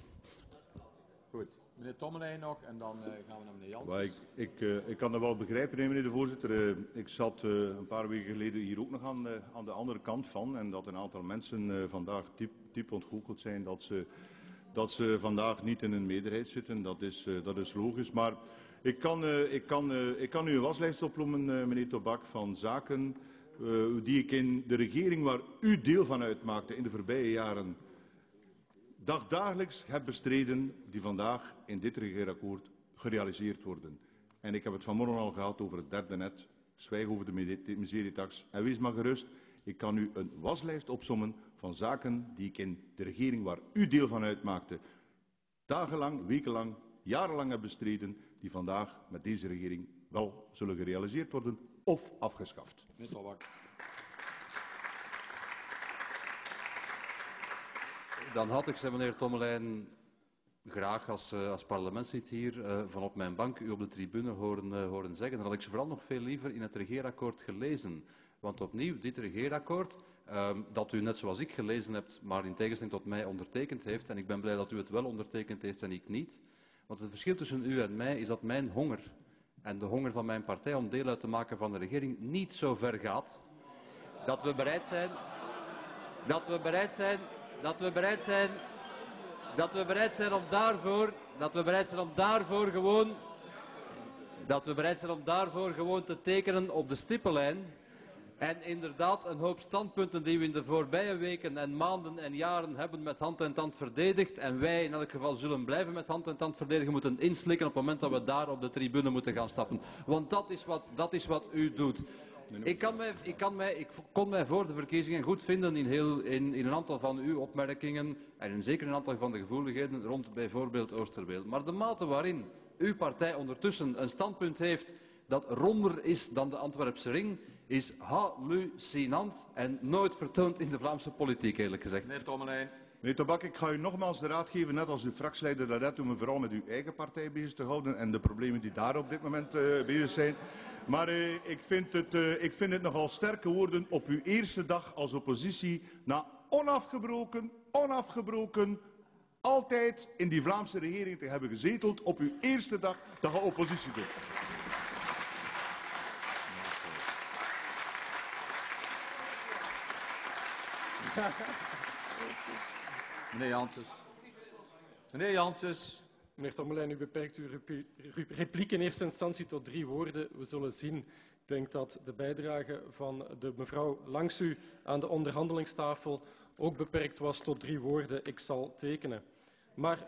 Goed. Meneer Tommelijn nog en dan uh, gaan we naar meneer Janssens. Maar ik, ik, uh, ik kan dat wel begrijpen, nee, meneer de voorzitter. Uh, ik zat uh, een paar weken geleden hier ook nog aan, uh, aan de andere kant van en dat een aantal mensen uh, vandaag diep, diep ontgoocheld zijn dat ze, dat ze vandaag niet in een meerderheid zitten. Dat is, uh, dat is logisch. Maar ik kan, uh, ik kan, uh, ik kan u een waslijst opnoemen, uh, meneer Tobak, van zaken uh, die ik in de regering waar u deel van uitmaakte in de voorbije jaren dagdagelijks heb bestreden, die vandaag in dit regeerakkoord gerealiseerd worden. En ik heb het vanmorgen al gehad over het derde net, zwijg over de miserietax. En wees maar gerust, ik kan u een waslijst opsommen van zaken die ik in de regering waar u deel van uitmaakte dagenlang, wekenlang, jarenlang heb bestreden, die vandaag met deze regering wel zullen gerealiseerd worden of afgeschaft. Meneer Tobak. Dan had ik, zei meneer Tommelijn, graag als, uh, als parlementslid hier uh, van op mijn bank u op de tribune horen, uh, horen zeggen. Dan had ik ze vooral nog veel liever in het regeerakkoord gelezen. Want opnieuw, dit regeerakkoord, uh, dat u net zoals ik gelezen hebt, maar in tegenstelling tot mij ondertekend heeft, en ik ben blij dat u het wel ondertekend heeft en ik niet. Want het verschil tussen u en mij is dat mijn honger en de honger van mijn partij om deel uit te maken van de regering niet zo ver gaat dat we bereid zijn, dat we bereid zijn Dat we bereid zijn, dat we bereid zijn om daarvoor, dat we bereid zijn om daarvoor gewoon, dat we bereid zijn om daarvoor gewoon te tekenen op de stippenlijn. En inderdaad een hoop standpunten die we in de voorbije weken en maanden en jaren hebben met hand en tand verdedigd. En wij in elk geval zullen blijven met hand en tand verdedigen, moeten inslikken op het moment dat we daar op de tribune moeten gaan stappen. Want dat is wat, dat is wat u doet. Ik, kan mij, ik, kan mij, ik kon mij voor de verkiezingen goed vinden in, heel, in, in een aantal van uw opmerkingen en in zeker een aantal van de gevoeligheden rond bijvoorbeeld Oosterweel. Maar de mate waarin uw partij ondertussen een standpunt heeft dat ronder is dan de Antwerpse ring, is hallucinant en nooit vertoond in de Vlaamse politiek, eerlijk gezegd. Meneer Tommelijn. Meneer Tobak, ik ga u nogmaals de raad geven, net als uw fractieleider daarnet, om u vooral met uw eigen partij bezig te houden en de problemen die daar op dit moment uh, bezig zijn. Maar uh, ik, vind het, uh, ik vind het nogal sterke woorden op uw eerste dag als oppositie, na onafgebroken, onafgebroken, altijd in die Vlaamse regering te hebben gezeteld, op uw eerste dag dat je oppositie doet. Meneer Janssens. Meneer Janssens. Meneer Tommelijn, u beperkt uw repliek in eerste instantie tot drie woorden. We zullen zien. Ik denk dat de bijdrage van de mevrouw langs u aan de onderhandelingstafel ook beperkt was tot drie woorden. Ik zal tekenen. Maar,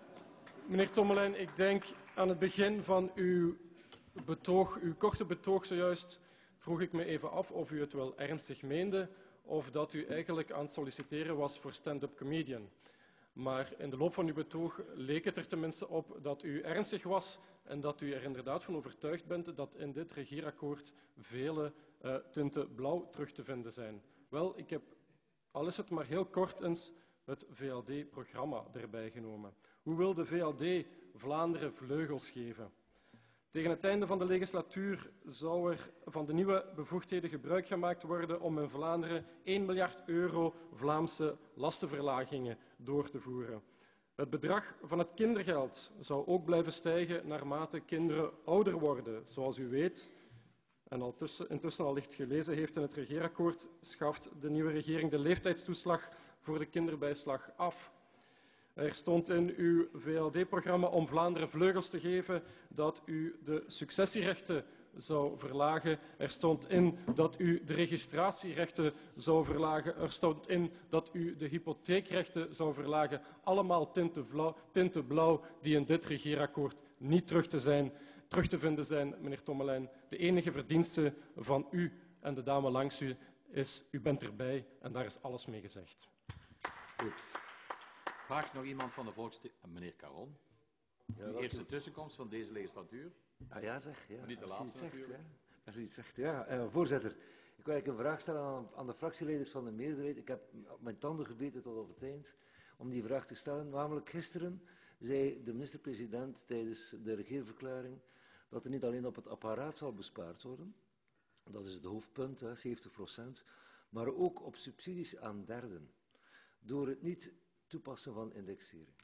meneer Tommelijn, ik denk aan het begin van uw betoog, uw korte betoog zojuist, vroeg ik me even af of u het wel ernstig meende of dat u eigenlijk aan het solliciteren was voor stand-up comedian. Maar in de loop van uw betoog leek het er tenminste op dat u ernstig was en dat u er inderdaad van overtuigd bent dat in dit regeerakkoord vele uh, tinten blauw terug te vinden zijn. Wel, ik heb, al is het maar heel kort eens, het V L D-programma erbij genomen. Hoe wil de V L D Vlaanderen vleugels geven? Tegen het einde van de legislatuur zou er van de nieuwe bevoegdheden gebruik gemaakt worden om in Vlaanderen één miljard euro Vlaamse lastenverlagingen door te voeren. Het bedrag van het kindergeld zou ook blijven stijgen naarmate kinderen ouder worden. Zoals u weet, en al tussen, intussen al licht gelezen heeft in het regeerakkoord, schaft de nieuwe regering de leeftijdstoeslag voor de kinderbijslag af. Er stond in uw V L D-programma om Vlaanderen vleugels te geven dat u de successierechten zou verlagen. Er stond in dat u de registratierechten zou verlagen. Er stond in dat u de hypotheekrechten zou verlagen. Allemaal tinten blauw, tinten blauw die in dit regeerakkoord niet terug te, zijn, terug te vinden zijn, meneer Tommelijn. De enige verdienste van u en de dame langs u is, u bent erbij en daar is alles mee gezegd. Goed. Vraagt nog iemand van de volksvertegenwoordiging? Meneer Caron, ja, de eerste tussenkomst van deze legislatuur. Ah ja, zeg. Ja. Maar niet de als laatste zegt, natuurlijk. Ja. Als u iets zegt, ja. Uh, voorzitter, ik wil eigenlijk een vraag stellen aan, aan de fractieleiders van de meerderheid. Ik heb op mijn tanden gebeten tot op het eind om die vraag te stellen. Namelijk gisteren zei de minister-president tijdens de regeerverklaring dat er niet alleen op het apparaat zal bespaard worden, dat is het hoofdpunt, hè, zeventig procent, maar ook op subsidies aan derden. Door het niet toepassen van indexering.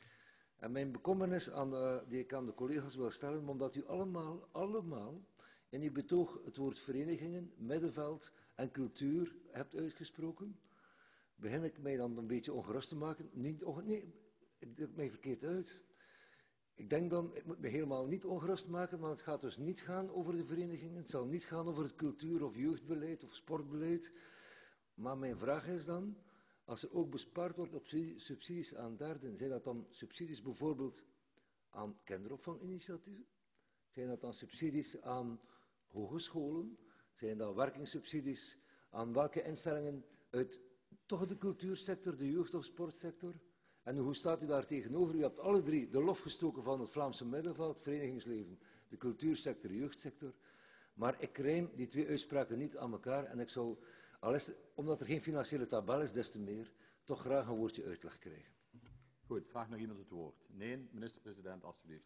En mijn bekommernis aan, uh, die ik aan de collega's wil stellen, omdat u allemaal, allemaal in uw betoog het woord verenigingen, middenveld en cultuur hebt uitgesproken, begin ik mij dan een beetje ongerust te maken. Niet, oh, nee, ik druk mij verkeerd uit. Ik denk dan, ik moet me helemaal niet ongerust maken, want het gaat dus niet gaan over de verenigingen, het zal niet gaan over het cultuur- of jeugdbeleid of sportbeleid. Maar mijn vraag is dan, als er ook bespaard wordt op subsidies aan derden, zijn dat dan subsidies bijvoorbeeld aan kinderopvanginitiatieven? Zijn dat dan subsidies aan hogescholen? Zijn dat werkingssubsidies aan welke instellingen uit toch de cultuursector, de jeugd- of sportsector? En hoe staat u daar tegenover? U hebt alle drie de lof gestoken van het Vlaamse middenveld, het verenigingsleven, de cultuursector, de jeugdsector. Maar ik rijm die twee uitspraken niet aan elkaar en ik zou, al is het, omdat er geen financiële tabel is, des te meer, toch graag een woordje uitleg krijgen. Goed, vraagt nog iemand het woord? Nee, minister-president, alstublieft.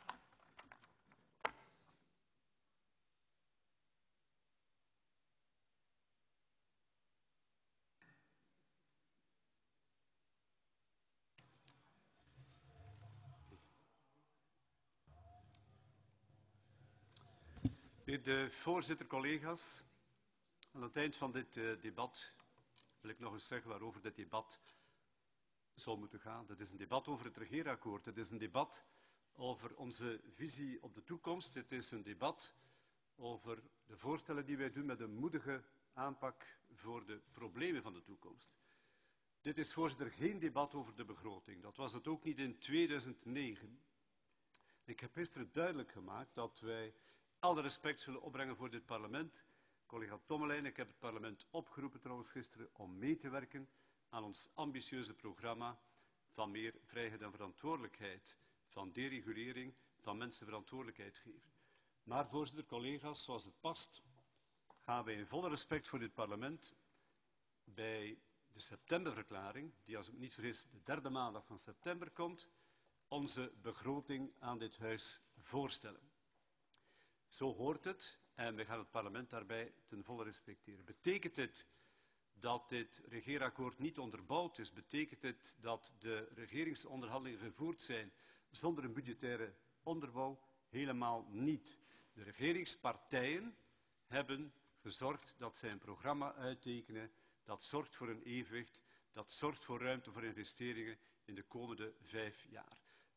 De voorzitter, collega's, aan het eind van dit uh, debat wil ik nog eens zeggen waarover dit debat zal moeten gaan. Het is een debat over het regeerakkoord. Het is een debat over onze visie op de toekomst. Het is een debat over de voorstellen die wij doen met een moedige aanpak voor de problemen van de toekomst. Dit is, voorzitter, geen debat over de begroting. Dat was het ook niet in tweeduizend negen. Ik heb gisteren duidelijk gemaakt dat wij alle respect zullen opbrengen voor dit parlement. Collega Tommelijn, ik heb het parlement opgeroepen trouwens gisteren om mee te werken aan ons ambitieuze programma van meer vrijheid en verantwoordelijkheid, van deregulering, van mensen verantwoordelijkheid geven. Maar, voorzitter, collega's, zoals het past, gaan wij in volle respect voor dit parlement bij de septemberverklaring, die als ik me niet vergis de derde maandag van september komt, onze begroting aan dit huis voorstellen. Zo hoort het en we gaan het parlement daarbij ten volle respecteren. Betekent dit dat dit regeerakkoord niet onderbouwd is? Betekent dit dat de regeringsonderhandelingen gevoerd zijn zonder een budgettaire onderbouw? Helemaal niet. De regeringspartijen hebben gezorgd dat zij een programma uittekenen dat zorgt voor een evenwicht, dat zorgt voor ruimte voor investeringen in de komende vijf jaar.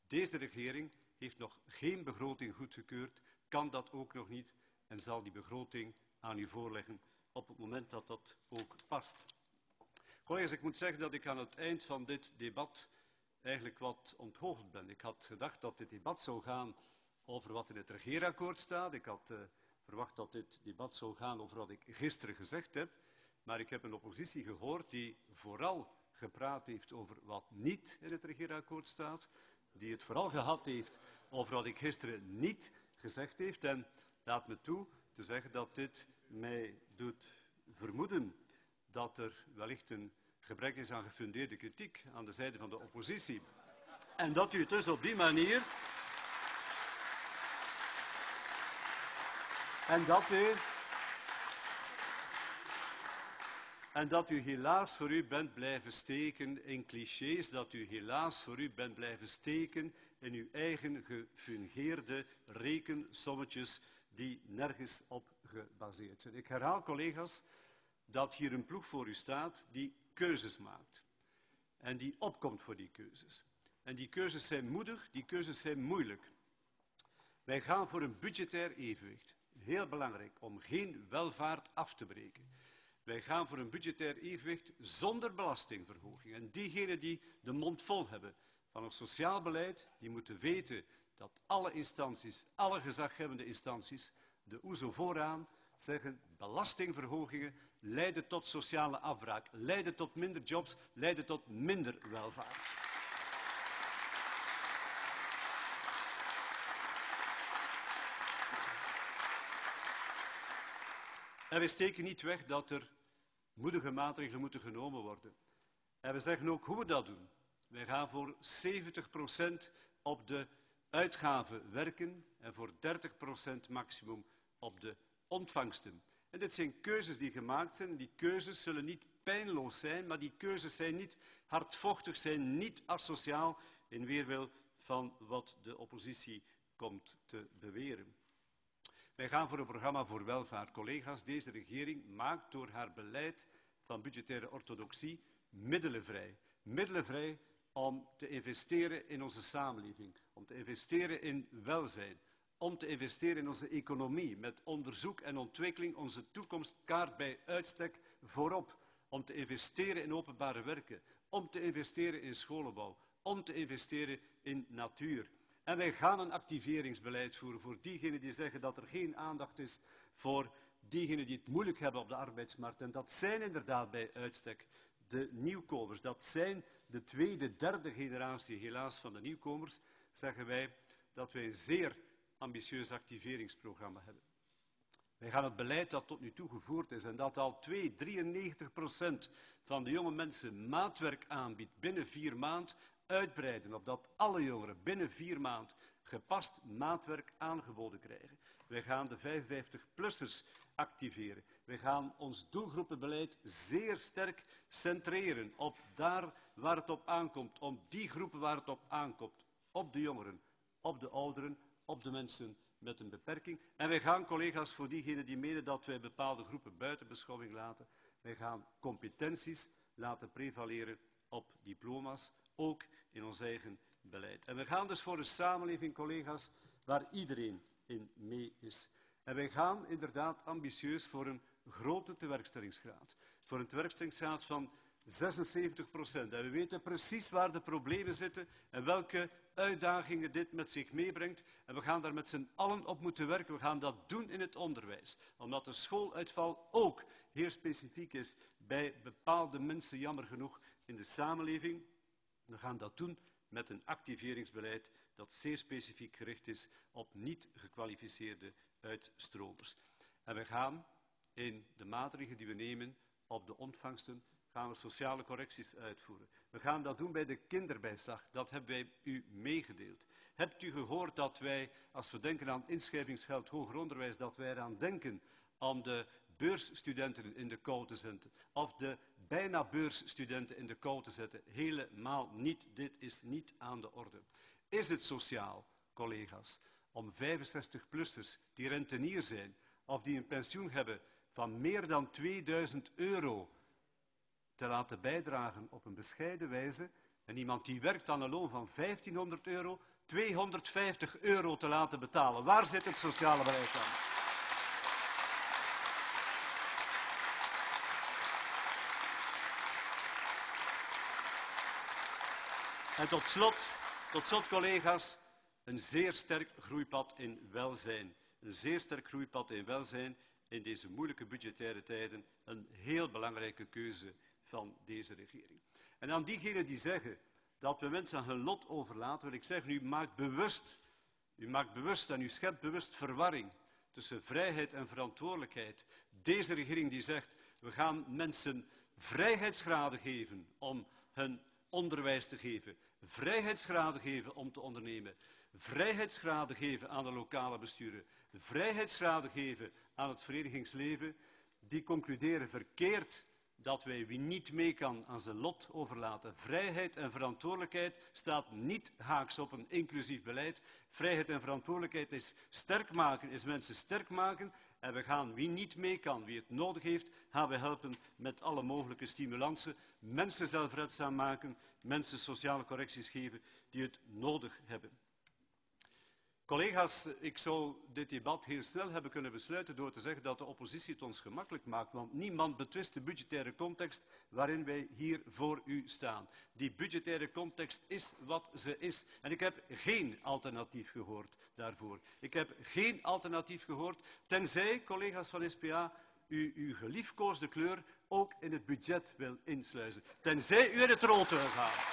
Deze regering heeft nog geen begroting goedgekeurd, kan dat ook nog niet en zal die begroting aan u voorleggen op het moment dat dat ook past. Collega's, ik moet zeggen dat ik aan het eind van dit debat eigenlijk wat onthoofd ben. Ik had gedacht dat dit debat zou gaan over wat in het regeerakkoord staat. Ik had uh, verwacht dat dit debat zou gaan over wat ik gisteren gezegd heb. Maar ik heb een oppositie gehoord die vooral gepraat heeft over wat niet in het regeerakkoord staat. Die het vooral gehad heeft over wat ik gisteren niet gezegd heb. En laat me toe te zeggen dat dit mij doet vermoeden dat er wellicht een gebrek is aan gefundeerde kritiek aan de zijde van de oppositie. En dat u het dus op die manier... En dat u... En dat u helaas voor u bent blijven steken in clichés, dat u helaas voor u bent blijven steken in uw eigen gefungeerde rekensommetjes die nergens op gebaseerd zijn. Ik herhaal, collega's, dat hier een ploeg voor u staat die keuzes maakt. En die opkomt voor die keuzes. En die keuzes zijn moedig, die keuzes zijn moeilijk. Wij gaan voor een budgetair evenwicht. Heel belangrijk om geen welvaart af te breken. Wij gaan voor een budgetair evenwicht zonder belastingverhoging. En diegenen die de mond vol hebben van een sociaal beleid, die moeten weten dat alle instanties, alle gezaghebbende instanties, de O E S O vooraan, zeggen belastingverhogingen leiden tot sociale afbraak, leiden tot minder jobs, leiden tot minder welvaart. En wij steken niet weg dat er moedige maatregelen moeten genomen worden. En we zeggen ook hoe we dat doen. Wij gaan voor zeventig procent op de uitgaven werken en voor dertig procent maximum op de ontvangsten. En dit zijn keuzes die gemaakt zijn. Die keuzes zullen niet pijnloos zijn, maar die keuzes zijn niet hardvochtig, zijn niet asociaal in weerwil van wat de oppositie komt te beweren. Wij gaan voor een programma voor welvaart. Collega's, deze regering maakt door haar beleid van budgettaire orthodoxie middelen vrij. Middelen vrij om te investeren in onze samenleving, om te investeren in welzijn, om te investeren in onze economie, met onderzoek en ontwikkeling onze toekomstkaart bij uitstek voorop, om te investeren in openbare werken, om te investeren in scholenbouw, om te investeren in natuur. En wij gaan een activeringsbeleid voeren voor diegenen die zeggen dat er geen aandacht is voor diegenen die het moeilijk hebben op de arbeidsmarkt. En dat zijn inderdaad bij uitstek de nieuwkomers. Dat zijn de tweede, derde generatie helaas van de nieuwkomers. Zeggen wij dat wij een zeer ambitieus activeringsprogramma hebben. Wij gaan het beleid dat tot nu toe gevoerd is en dat al twee, drieënnegentig procent van de jonge mensen maatwerk aanbiedt binnen vier maanden, uitbreiden, opdat alle jongeren binnen vier maanden gepast maatwerk aangeboden krijgen. Wij gaan de vijfenvijftig-plussers activeren. Wij gaan ons doelgroepenbeleid zeer sterk centreren op daar waar het op aankomt, op die groepen waar het op aankomt, op de jongeren, op de ouderen, op de mensen met een beperking. En wij gaan, collega's, voor diegenen die menen dat wij bepaalde groepen buiten beschouwing laten, wij gaan competenties laten prevaleren op diploma's, ook in ons eigen beleid. En we gaan dus voor een samenleving, collega's, waar iedereen in mee is. En wij gaan inderdaad ambitieus voor een grote tewerkstellingsgraad. Voor een tewerkstellingsgraad van zesenzeventig procent. En we weten precies waar de problemen zitten en welke uitdagingen dit met zich meebrengt. En we gaan daar met z'n allen op moeten werken. We gaan dat doen in het onderwijs. Omdat de schooluitval ook heel specifiek is bij bepaalde mensen, jammer genoeg, in de samenleving. We gaan dat doen met een activeringsbeleid dat zeer specifiek gericht is op niet gekwalificeerde uitstromers. En we gaan in de maatregelen die we nemen op de ontvangsten, gaan we sociale correcties uitvoeren. We gaan dat doen bij de kinderbijslag. Dat hebben wij u meegedeeld. Hebt u gehoord dat wij, als we denken aan inschrijvingsgeld hoger onderwijs, dat wij eraan denken om de beursstudenten in de kou te zetten, of de bijna beursstudenten in de kou te zetten? Helemaal niet. Dit is niet aan de orde. Is het sociaal, collega's, om vijfenzestig-plussers die rentenier zijn, of die een pensioen hebben van meer dan tweeduizend euro, te laten bijdragen op een bescheiden wijze, en iemand die werkt aan een loon van vijftienhonderd euro tweehonderdvijftig euro te laten betalen. Waar zit het sociale beleid dan? En tot slot, tot slot, collega's, een zeer sterk groeipad in welzijn. Een zeer sterk groeipad in welzijn in deze moeilijke budgettaire tijden. Een heel belangrijke keuze van deze regering. En aan diegenen die zeggen dat we mensen aan hun lot overlaten, wil ik zeggen, u maakt bewust, u maakt bewust en u schept bewust verwarring tussen vrijheid en verantwoordelijkheid. Deze regering die zegt, we gaan mensen vrijheidsgraden geven om hun onderwijs te geven, vrijheidsgraden geven om te ondernemen, vrijheidsgraden geven aan de lokale besturen, vrijheidsgraden geven aan het verenigingsleven, die concluderen verkeerd dat wij wie niet mee kan aan zijn lot overlaten. Vrijheid en verantwoordelijkheid staat niet haaks op een inclusief beleid. Vrijheid en verantwoordelijkheid is sterk maken, is mensen sterk maken. En we gaan wie niet mee kan, wie het nodig heeft, gaan we helpen met alle mogelijke stimulansen. Mensen zelfredzaam maken, mensen sociale correcties geven die het nodig hebben. Collega's, ik zou dit debat heel snel hebben kunnen besluiten door te zeggen dat de oppositie het ons gemakkelijk maakt, want niemand betwist de budgettaire context waarin wij hier voor u staan. Die budgettaire context is wat ze is. En ik heb geen alternatief gehoord daarvoor. Ik heb geen alternatief gehoord, tenzij, collega's van S P A, u uw geliefkoosde kleur ook in het budget wil insluizen. Tenzij u in het rood wil gaan.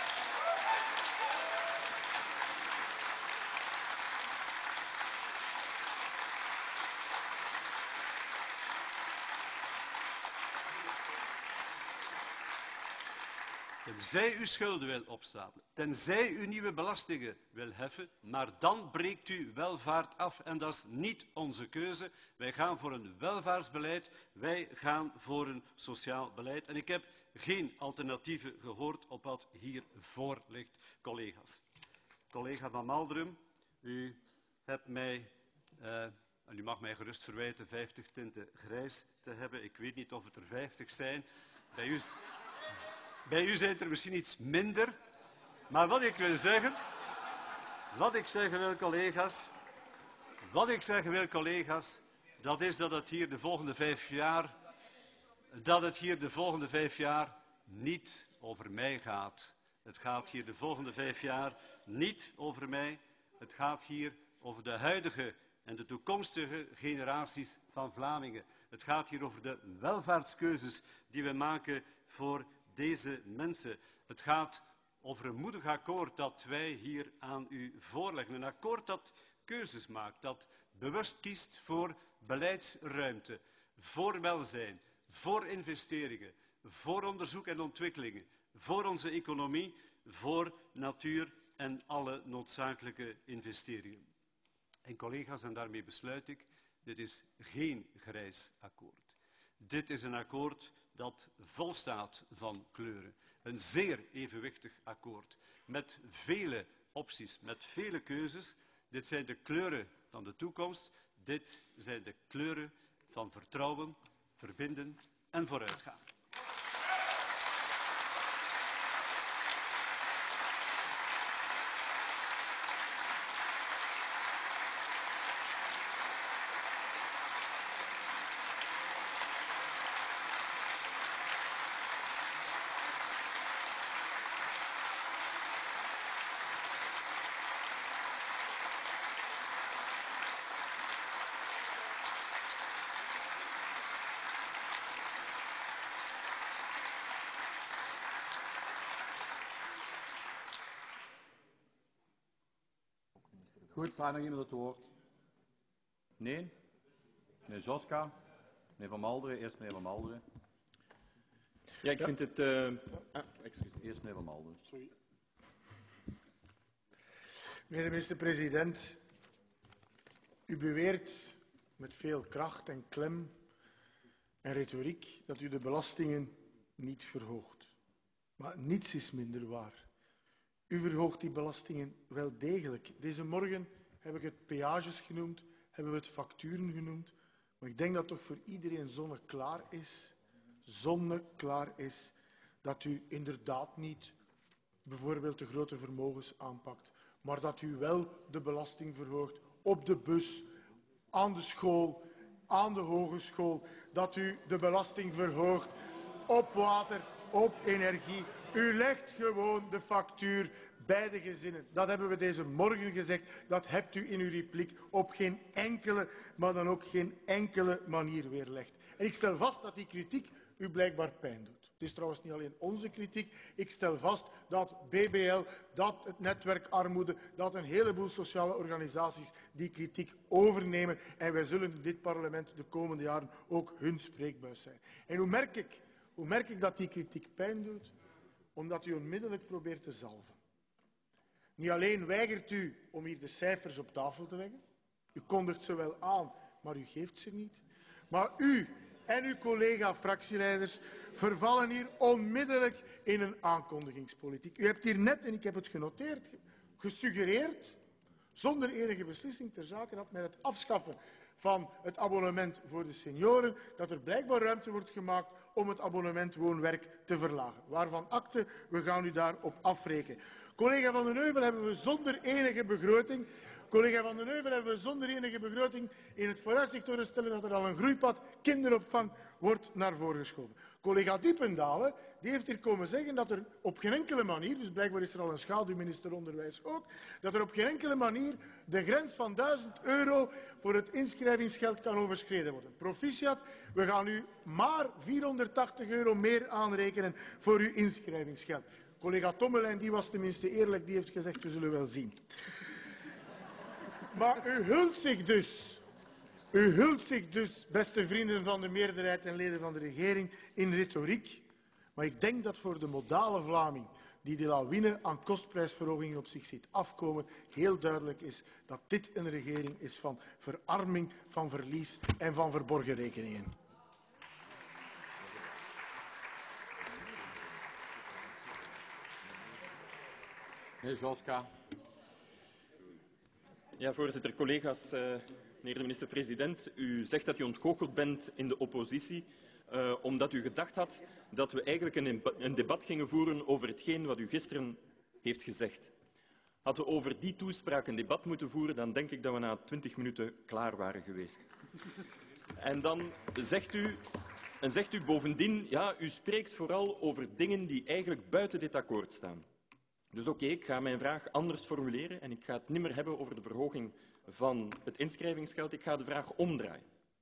Tenzij u schulden wil opstapelen, tenzij u nieuwe belastingen wil heffen, maar dan breekt u welvaart af en dat is niet onze keuze. Wij gaan voor een welvaartsbeleid, wij gaan voor een sociaal beleid. En ik heb geen alternatieven gehoord op wat hier voor ligt, collega's. Collega Van Malderen, u hebt mij, uh, en u mag mij gerust verwijten, vijftig tinten grijs te hebben. Ik weet niet of het er vijftig zijn. Bij u... Bij u zijn het er misschien iets minder. Maar wat ik wil zeggen, wat ik zeggen wil, collega's, wat ik zeggen wil, collega's, dat is dat het hier de volgende vijf jaar, dat het hier de volgende vijf jaar niet over mij gaat. Het gaat hier de volgende vijf jaar niet over mij. Het gaat hier over de huidige en de toekomstige generaties van Vlamingen. Het gaat hier over de welvaartskeuzes die we maken voor deze mensen. Het gaat over een moedig akkoord dat wij hier aan u voorleggen. Een akkoord dat keuzes maakt, dat bewust kiest voor beleidsruimte, voor welzijn, voor investeringen, voor onderzoek en ontwikkelingen, voor onze economie, voor natuur en alle noodzakelijke investeringen. En collega's, en daarmee besluit ik, dit is geen grijs akkoord. Dit is een akkoord dat vol staat van kleuren. Een zeer evenwichtig akkoord, met vele opties, met vele keuzes. Dit zijn de kleuren van de toekomst. Dit zijn de kleuren van vertrouwen, verbinden en vooruitgaan. Goed, vraagt nog iemand het woord? Nee? Meneer Joska? Meneer Van Malderen, eerst meneer Van Malderen. Ja, ik ja. vind het... Uh... Ah, excuus, eerst meneer Van Malderen. Sorry. Meneer de minister-president, u beweert met veel kracht en klem en retoriek dat u de belastingen niet verhoogt. Maar niets is minder waar. U verhoogt die belastingen wel degelijk. Deze morgen heb ik het peages genoemd, hebben we het facturen genoemd. Maar ik denk dat toch voor iedereen zonneklaar is, zonneklaar is, dat u inderdaad niet bijvoorbeeld de grote vermogens aanpakt, maar dat u wel de belasting verhoogt op de bus, aan de school, aan de hogeschool, dat u de belasting verhoogt op water, op energie. U legt gewoon de factuur bij de gezinnen. Dat hebben we deze morgen gezegd. Dat hebt u in uw repliek op geen enkele, maar dan ook geen enkele manier weerlegd. En ik stel vast dat die kritiek u blijkbaar pijn doet. Het is trouwens niet alleen onze kritiek. Ik stel vast dat B B L, dat het netwerk armoede, dat een heleboel sociale organisaties die kritiek overnemen. En wij zullen in dit parlement de komende jaren ook hun spreekbuis zijn. En hoe merk ik, hoe merk ik dat die kritiek pijn doet? Omdat u onmiddellijk probeert te zalven. Niet alleen weigert u om hier de cijfers op tafel te leggen, u kondigt ze wel aan, maar u geeft ze niet. Maar u en uw collega-fractieleiders vervallen hier onmiddellijk in een aankondigingspolitiek. U hebt hier net, en ik heb het genoteerd, gesuggereerd, zonder enige beslissing ter zake, dat met het afschaffen van het abonnement voor de senioren, dat er blijkbaar ruimte wordt gemaakt om het abonnement woonwerk te verlagen. Waarvan akte, we gaan u daarop afrekenen. Collega Van den Heuvel hebben we zonder enige begroting, collega Van den Heuvel hebben we zonder enige begroting in het vooruitzicht horen stellen dat er al een groeipad kinderopvang wordt naar voren geschoven. Collega Diependalen die heeft hier komen zeggen dat er op geen enkele manier, dus blijkbaar is er al een schaduwminister onderwijs ook, dat er op geen enkele manier de grens van duizend euro voor het inschrijvingsgeld kan overschreden worden. Proficiat, we gaan u maar vierhonderdtachtig euro meer aanrekenen voor uw inschrijvingsgeld. Collega Tommelijn, die was tenminste eerlijk, die heeft gezegd, we zullen wel zien. Maar u hult zich dus, u hult zich dus, beste vrienden van de meerderheid en leden van de regering, in retoriek. Maar ik denk dat voor de modale Vlaming, die de lawine aan kostprijsverhogingen op zich ziet afkomen, heel duidelijk is dat dit een regering is van verarming, van verlies en van verborgen rekeningen. Meneer Joska. Ja, voorzitter, collega's, uh, meneer de minister-president, u zegt dat u ontgoocheld bent in de oppositie, uh, omdat u gedacht had dat we eigenlijk een, een debat gingen voeren over hetgeen wat u gisteren heeft gezegd. Hadden we over die toespraak een debat moeten voeren, dan denk ik dat we na twintig minuten klaar waren geweest. En dan zegt u, en zegt u bovendien, ja, u spreekt vooral over dingen die eigenlijk buiten dit akkoord staan. Dus oké, okay, ik ga mijn vraag anders formuleren en ik ga het niet meer hebben over de verhoging van het inschrijvingsgeld. Ik ga de vraag omdraaien.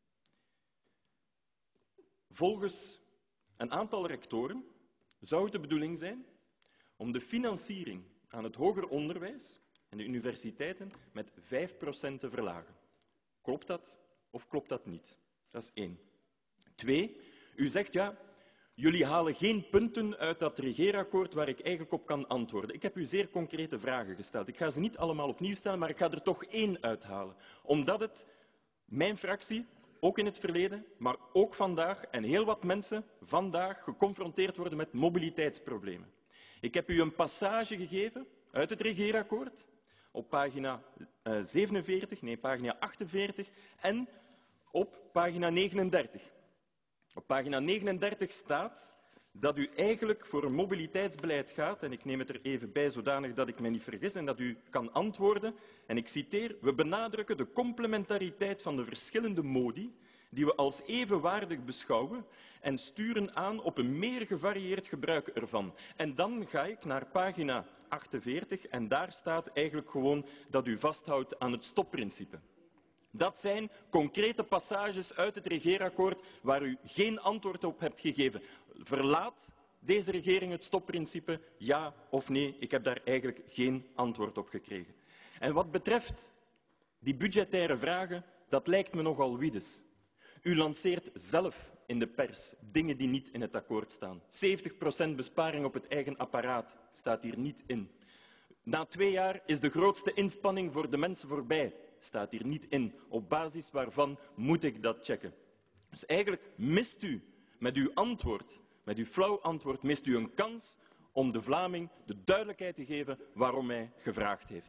Volgens een aantal rectoren zou het de bedoeling zijn om de financiering aan het hoger onderwijs en de universiteiten met vijf procent te verlagen. Klopt dat of klopt dat niet? Dat is één. Twee, u zegt ja, jullie halen geen punten uit dat regeerakkoord waar ik eigenlijk op kan antwoorden. Ik heb u zeer concrete vragen gesteld. Ik ga ze niet allemaal opnieuw stellen, maar ik ga er toch één uithalen. Omdat het mijn fractie, ook in het verleden, maar ook vandaag, en heel wat mensen vandaag geconfronteerd worden met mobiliteitsproblemen. Ik heb u een passage gegeven uit het regeerakkoord op pagina uh, zevenenveertig, nee, pagina achtenveertig en op pagina negenendertig. Op pagina negenendertig staat dat u eigenlijk voor een mobiliteitsbeleid gaat, en ik neem het er even bij zodanig dat ik mij niet vergis en dat u kan antwoorden, en ik citeer, we benadrukken de complementariteit van de verschillende modi die we als evenwaardig beschouwen en sturen aan op een meer gevarieerd gebruik ervan. En dan ga ik naar pagina achtenveertig en daar staat eigenlijk gewoon dat u vasthoudt aan het stopprincipe. Dat zijn concrete passages uit het regeerakkoord waar u geen antwoord op hebt gegeven. Verlaat deze regering het stopprincipe, ja of nee? Ik heb daar eigenlijk geen antwoord op gekregen. En wat betreft die budgettaire vragen, dat lijkt me nogal wiedes. U lanceert zelf in de pers dingen die niet in het akkoord staan. zeventig procent besparing op het eigen apparaat staat hier niet in. Na twee jaar is de grootste inspanning voor de mensen voorbij. Staat hier niet in. Op basis waarvan moet ik dat checken? Dus eigenlijk mist u met uw antwoord, met uw flauw antwoord, mist u een kans om de Vlaming de duidelijkheid te geven waarom hij gevraagd heeft.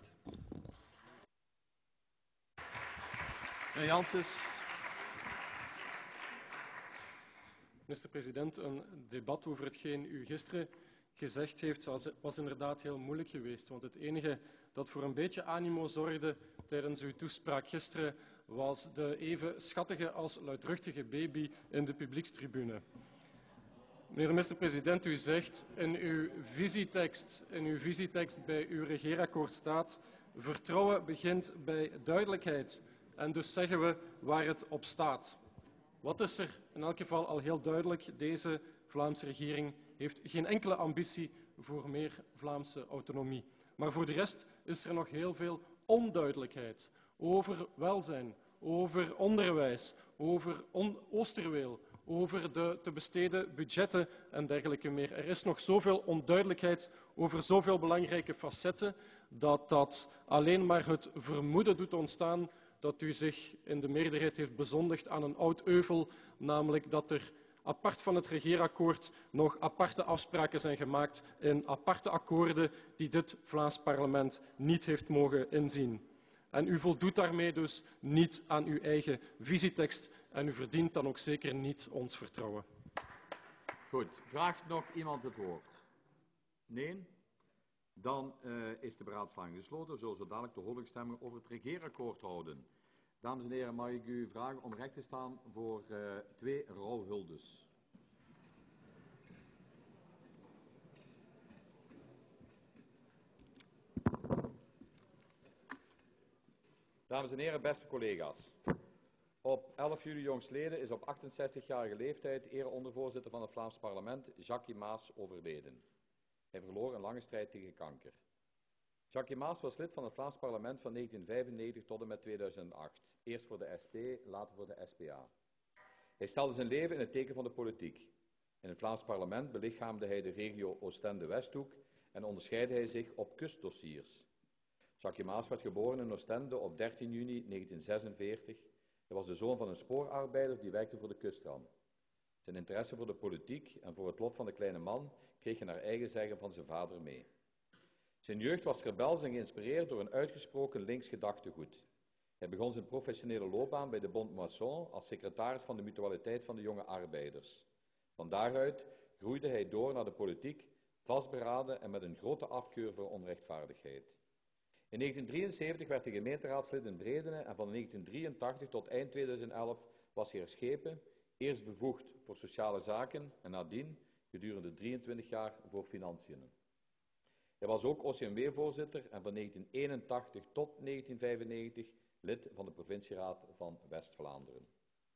Meneer Janssens. Minister-president, een debat over hetgeen u gisteren gezegd heeft, was, was inderdaad heel moeilijk geweest. Want het enige dat voor een beetje animo zorgde tijdens uw toespraak gisteren was de even schattige als luidruchtige baby in de publiekstribune. Meneer de minister-president, u zegt in uw visietekst, in uw visietekst bij uw regeerakkoord staat: vertrouwen begint bij duidelijkheid. En dus zeggen we waar het op staat. Wat is er in elk geval al heel duidelijk? Deze Vlaamse regering heeft geen enkele ambitie voor meer Vlaamse autonomie. Maar voor de rest is er nog heel veel onduidelijkheid over welzijn, over onderwijs, over on- Oosterweel, over de te besteden budgetten en dergelijke meer. Er is nog zoveel onduidelijkheid over zoveel belangrijke facetten dat dat alleen maar het vermoeden doet ontstaan dat u zich in de meerderheid heeft bezondigd aan een oud euvel, namelijk dat er apart van het regeerakkoord nog aparte afspraken zijn gemaakt in aparte akkoorden die dit Vlaams parlement niet heeft mogen inzien. En u voldoet daarmee dus niet aan uw eigen visietekst en u verdient dan ook zeker niet ons vertrouwen. Goed, vraagt nog iemand het woord? Nee? Dan uh, is de beraadslaging gesloten. We zullen zo dadelijk de hoofdelijke over het regeerakkoord houden. Dames en heren, mag ik u vragen om recht te staan voor uh, twee rouwhuldes. Dames en heren, beste collega's. Op elf juli jongstleden is op achtenzestigjarige leeftijd ereondervoorzitter van het Vlaams parlement Jackie Maas overleden. Hij verloor een lange strijd tegen kanker. Jackie Maas was lid van het Vlaams parlement van negentien vijfennegentig tot en met tweeduizend acht. Eerst voor de S P, later voor de S P A. Hij stelde zijn leven in het teken van de politiek. In het Vlaams parlement belichaamde hij de regio Oostende-Westhoek en onderscheidde hij zich op kustdossiers. Jackie Maas werd geboren in Oostende op dertien juni negentien zesenveertig. Hij was de zoon van een spoorarbeider die werkte voor de kustram. Zijn interesse voor de politiek en voor het lot van de kleine man kreeg hij naar eigen zeggen van zijn vader mee. Zijn jeugd was rebels en geïnspireerd door een uitgesproken links gedachtegoed. Hij begon zijn professionele loopbaan bij de Bond Moisson als secretaris van de Mutualiteit van de Jonge Arbeiders. Van daaruit groeide hij door naar de politiek, vastberaden en met een grote afkeur voor onrechtvaardigheid. In negentien drieënzeventig werd hij gemeenteraadslid in Bredene en van negentien drieëntachtig tot eind tweeduizend elf was hij herschepen, eerst bevoegd voor sociale zaken en nadien gedurende drieëntwintig jaar voor financiën. Hij was ook O C M W-voorzitter en van negentien eenentachtig tot negentien vijfennegentig lid van de provincieraad van West-Vlaanderen.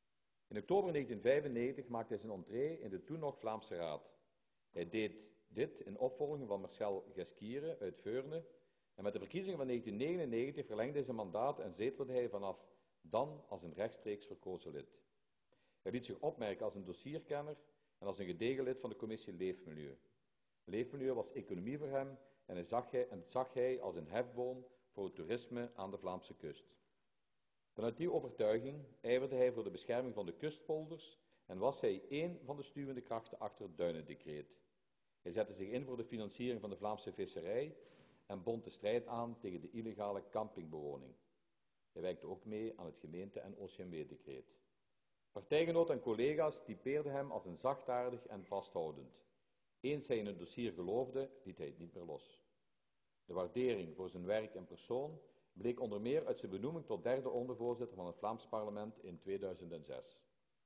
In oktober negentien vijfennegentig maakte hij zijn entree in de toen nog Vlaamse Raad. Hij deed dit in opvolging van Marcel Gesquiere uit Veurne en met de verkiezingen van negentien negenennegentig verlengde hij zijn mandaat en zetelde hij vanaf dan als een rechtstreeks verkozen lid. Hij liet zich opmerken als een dossierkenner en als een gedegen lid van de commissie Leefmilieu. Leefmilieu was economie voor hem en hij zag hij, en zag hij als een hefboom voor het toerisme aan de Vlaamse kust. Vanuit die overtuiging ijverde hij voor de bescherming van de kustpolders en was hij één van de stuwende krachten achter het Duinendecreet. Hij zette zich in voor de financiering van de Vlaamse visserij en bond de strijd aan tegen de illegale campingbewoning. Hij werkte ook mee aan het gemeente- en O C M W-decreet. Partijgenoten en collega's typeerden hem als een zachtaardig en vasthoudend. Eens hij in een dossier geloofde, liet hij het niet meer los. De waardering voor zijn werk en persoon bleek onder meer uit zijn benoeming tot derde ondervoorzitter van het Vlaams parlement in tweeduizend zes.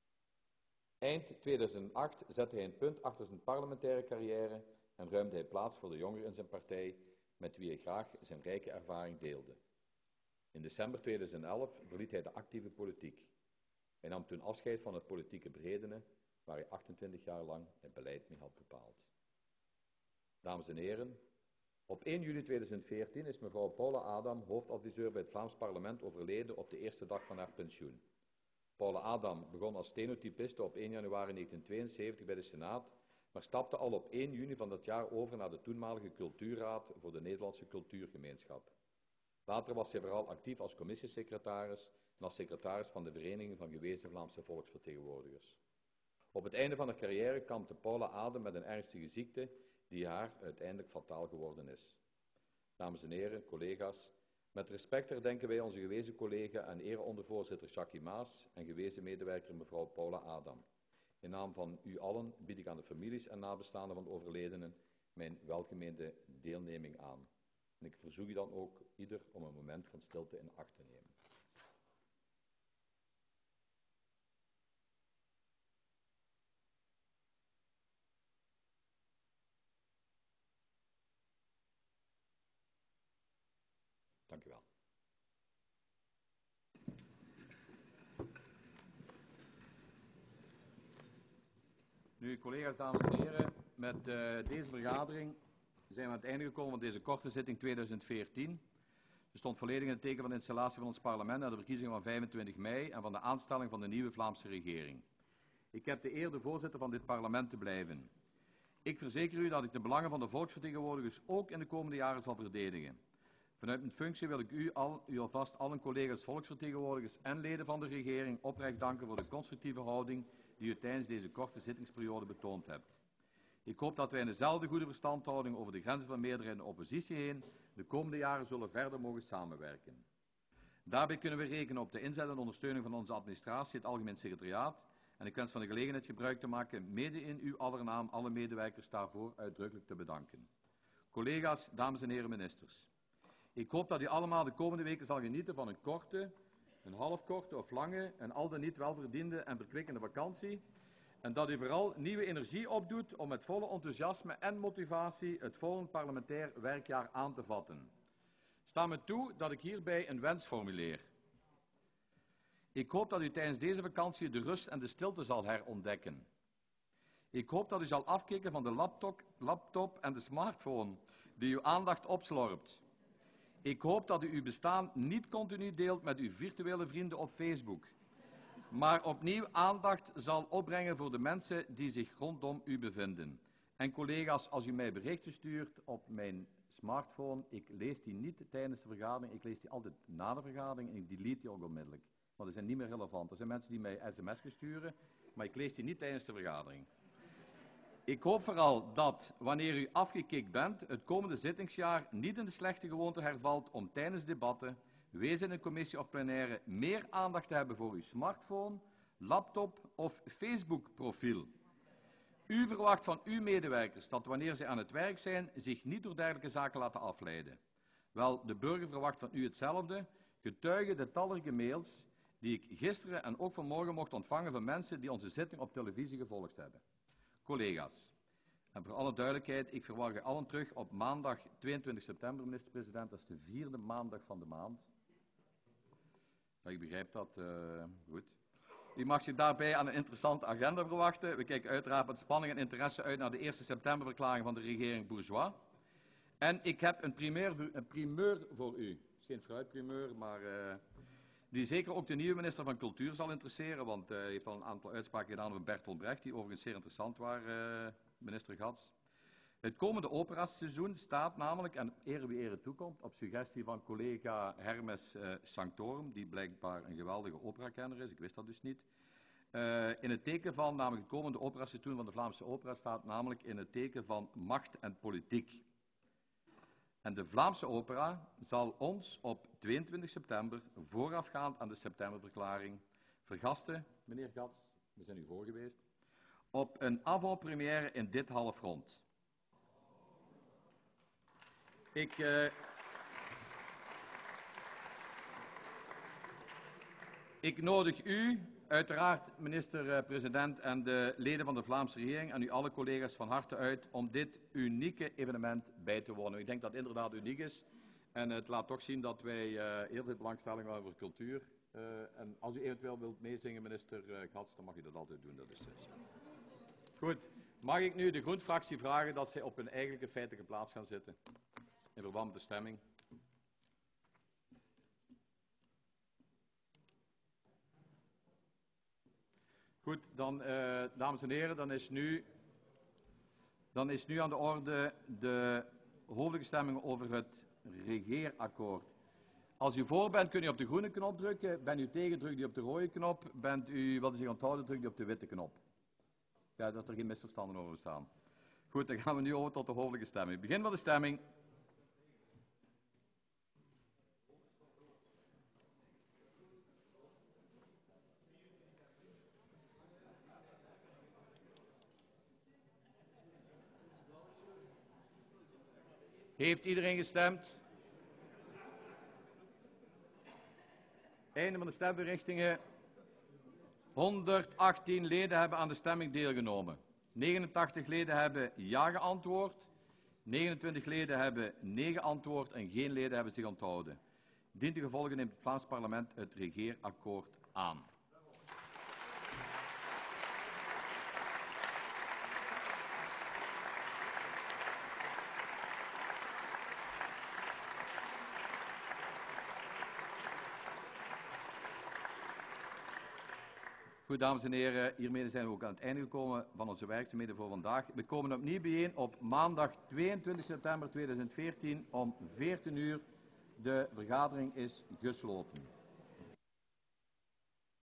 Eind tweeduizend acht zette hij een punt achter zijn parlementaire carrière en ruimde hij plaats voor de jongeren in zijn partij, met wie hij graag zijn rijke ervaring deelde. In december tweeduizend elf verliet hij de actieve politiek. Hij nam toen afscheid van het politieke Bredene, waar hij achtentwintig jaar lang het beleid mee had bepaald. Dames en heren, op één juli tweeduizend veertien is mevrouw Paula Adam, hoofdadviseur bij het Vlaams parlement, overleden op de eerste dag van haar pensioen. Paula Adam begon als stenotypiste op één januari negentien tweeënzeventig bij de Senaat, maar stapte al op één juni van dat jaar over naar de toenmalige Cultuurraad voor de Nederlandse Cultuurgemeenschap. Later was zij vooral actief als commissiesecretaris en als secretaris van de Vereniging van Gewezen Vlaamse Volksvertegenwoordigers. Op het einde van haar carrière kampte Paula Adam met een ernstige ziekte die haar uiteindelijk fataal geworden is. Dames en heren, collega's, met respect herdenken wij onze gewezen collega en ereondervoorzitter Jackie Maas en gewezen medewerker mevrouw Paula Adam. In naam van u allen bied ik aan de families en nabestaanden van de overledenen mijn welgemeende deelneming aan. En ik verzoek u dan ook ieder om een moment van stilte in acht te nemen. Dank u wel. Nu, collega's, dames en heren, met uh, deze vergadering zijn we aan het einde gekomen van deze korte zitting tweeduizend veertien. Ze stond volledig in het teken van de installatie van ons parlement na de verkiezingen van vijfentwintig mei en van de aanstelling van de nieuwe Vlaamse regering. Ik heb de eer de voorzitter van dit parlement te blijven. Ik verzeker u dat ik de belangen van de volksvertegenwoordigers ook in de komende jaren zal verdedigen. Vanuit mijn functie wil ik u, al, u alvast allen collega's volksvertegenwoordigers en leden van de regering oprecht danken voor de constructieve houding die u tijdens deze korte zittingsperiode betoond hebt. Ik hoop dat wij in dezelfde goede verstandhouding over de grenzen van meerderheid en oppositie heen de komende jaren zullen verder mogen samenwerken. Daarbij kunnen we rekenen op de inzet en ondersteuning van onze administratie, het Algemeen Secretariaat, en ik wens van de gelegenheid gebruik te maken mede in uw aller naam alle medewerkers daarvoor uitdrukkelijk te bedanken. Collega's, dames en heren ministers. Ik hoop dat u allemaal de komende weken zal genieten van een korte, een halfkorte of lange en al dan niet welverdiende en verkwikkende vakantie. En dat u vooral nieuwe energie opdoet om met volle enthousiasme en motivatie het volgend parlementair werkjaar aan te vatten. Sta me toe dat ik hierbij een wens formuleer. Ik hoop dat u tijdens deze vakantie de rust en de stilte zal herontdekken. Ik hoop dat u zal afkicken van de laptop, laptop en de smartphone die uw aandacht opslorpt. Ik hoop dat u uw bestaan niet continu deelt met uw virtuele vrienden op Facebook, maar opnieuw aandacht zal opbrengen voor de mensen die zich rondom u bevinden. En collega's, als u mij berichten stuurt op mijn smartphone, ik lees die niet tijdens de vergadering, ik lees die altijd na de vergadering en ik delete die ook onmiddellijk. Want die zijn niet meer relevant. Er zijn mensen die mij sms'en sturen, maar ik lees die niet tijdens de vergadering. Ik hoop vooral dat, wanneer u afgekikt bent, het komende zittingsjaar niet in de slechte gewoonte hervalt om tijdens debatten, wees in een commissie of plenaire, meer aandacht te hebben voor uw smartphone, laptop of Facebook-profiel. U verwacht van uw medewerkers dat wanneer zij aan het werk zijn, zich niet door dergelijke zaken laten afleiden. Wel, de burger verwacht van u hetzelfde, getuige de talrijke mails die ik gisteren en ook vanmorgen mocht ontvangen van mensen die onze zitting op televisie gevolgd hebben. Collega's, en voor alle duidelijkheid, ik verwacht u allen terug op maandag tweeëntwintig september, minister-president, dat is de vierde maandag van de maand. Maar ik begrijp dat, uh, goed. U mag zich daarbij aan een interessante agenda verwachten. We kijken uiteraard met spanning en interesse uit naar de eerste septemberverklaring van de regering Bourgeois. En ik heb een primeur, een primeur voor u. Het is geen fruitprimeur, maar uh, die zeker ook de nieuwe minister van Cultuur zal interesseren, want hij uh, heeft al een aantal uitspraken gedaan over Bertolt Brecht, die overigens zeer interessant waren, uh, minister Gats. Het komende operaseizoen staat namelijk, en ere wie ere toekomt, op suggestie van collega Hermes uh, Sanctorum, die blijkbaar een geweldige operakenner is, ik wist dat dus niet. Uh, in het teken van, namelijk het komende operaseizoen van de Vlaamse opera, staat namelijk in het teken van macht en politiek. En de Vlaamse opera zal ons op tweeëntwintig september, voorafgaand aan de septemberverklaring, vergasten, meneer Gats, we zijn u voor geweest, op een avant-première in dit halfrond. Ik, uh, ik nodig u, uiteraard minister-president en de leden van de Vlaamse regering en u alle collega's van harte uit om dit unieke evenement bij te wonen. Ik denk dat het inderdaad uniek is en het laat toch zien dat wij uh, heel veel belangstelling hebben voor cultuur. Uh, en als u eventueel wilt meezingen, minister uh, Gats, dan mag u dat altijd doen. Dat is dus. Goed, mag ik nu de Groen-fractie vragen dat zij op hun eigenlijke feitelijke plaats gaan zitten in verband met de stemming. Goed, dan, uh, dames en heren, dan is, nu, dan is nu aan de orde de hoofdelijke stemming over het regeerakkoord. Als u voor bent, kun u op de groene knop drukken. Bent u tegen, drukt u op de rode knop. Bent u, wilt u zich onthouden, drukt u op de witte knop. Ja, dat er geen misverstanden over staan. Goed, dan gaan we nu over tot de hoofdelijke stemming. Begin van de stemming. Heeft iedereen gestemd? Einde van de stemberichtingen. honderdachttien leden hebben aan de stemming deelgenomen. negenentachtig leden hebben ja geantwoord. negenentwintig leden hebben nee geantwoord en geen leden hebben zich onthouden. Dient de gevolge neemt het Vlaams parlement het regeerakkoord aan. Goed, dames en heren, hiermee zijn we ook aan het einde gekomen van onze werkzaamheden voor vandaag. We komen opnieuw bijeen op maandag tweeëntwintig september tweeduizend veertien om veertien uur. De vergadering is gesloten.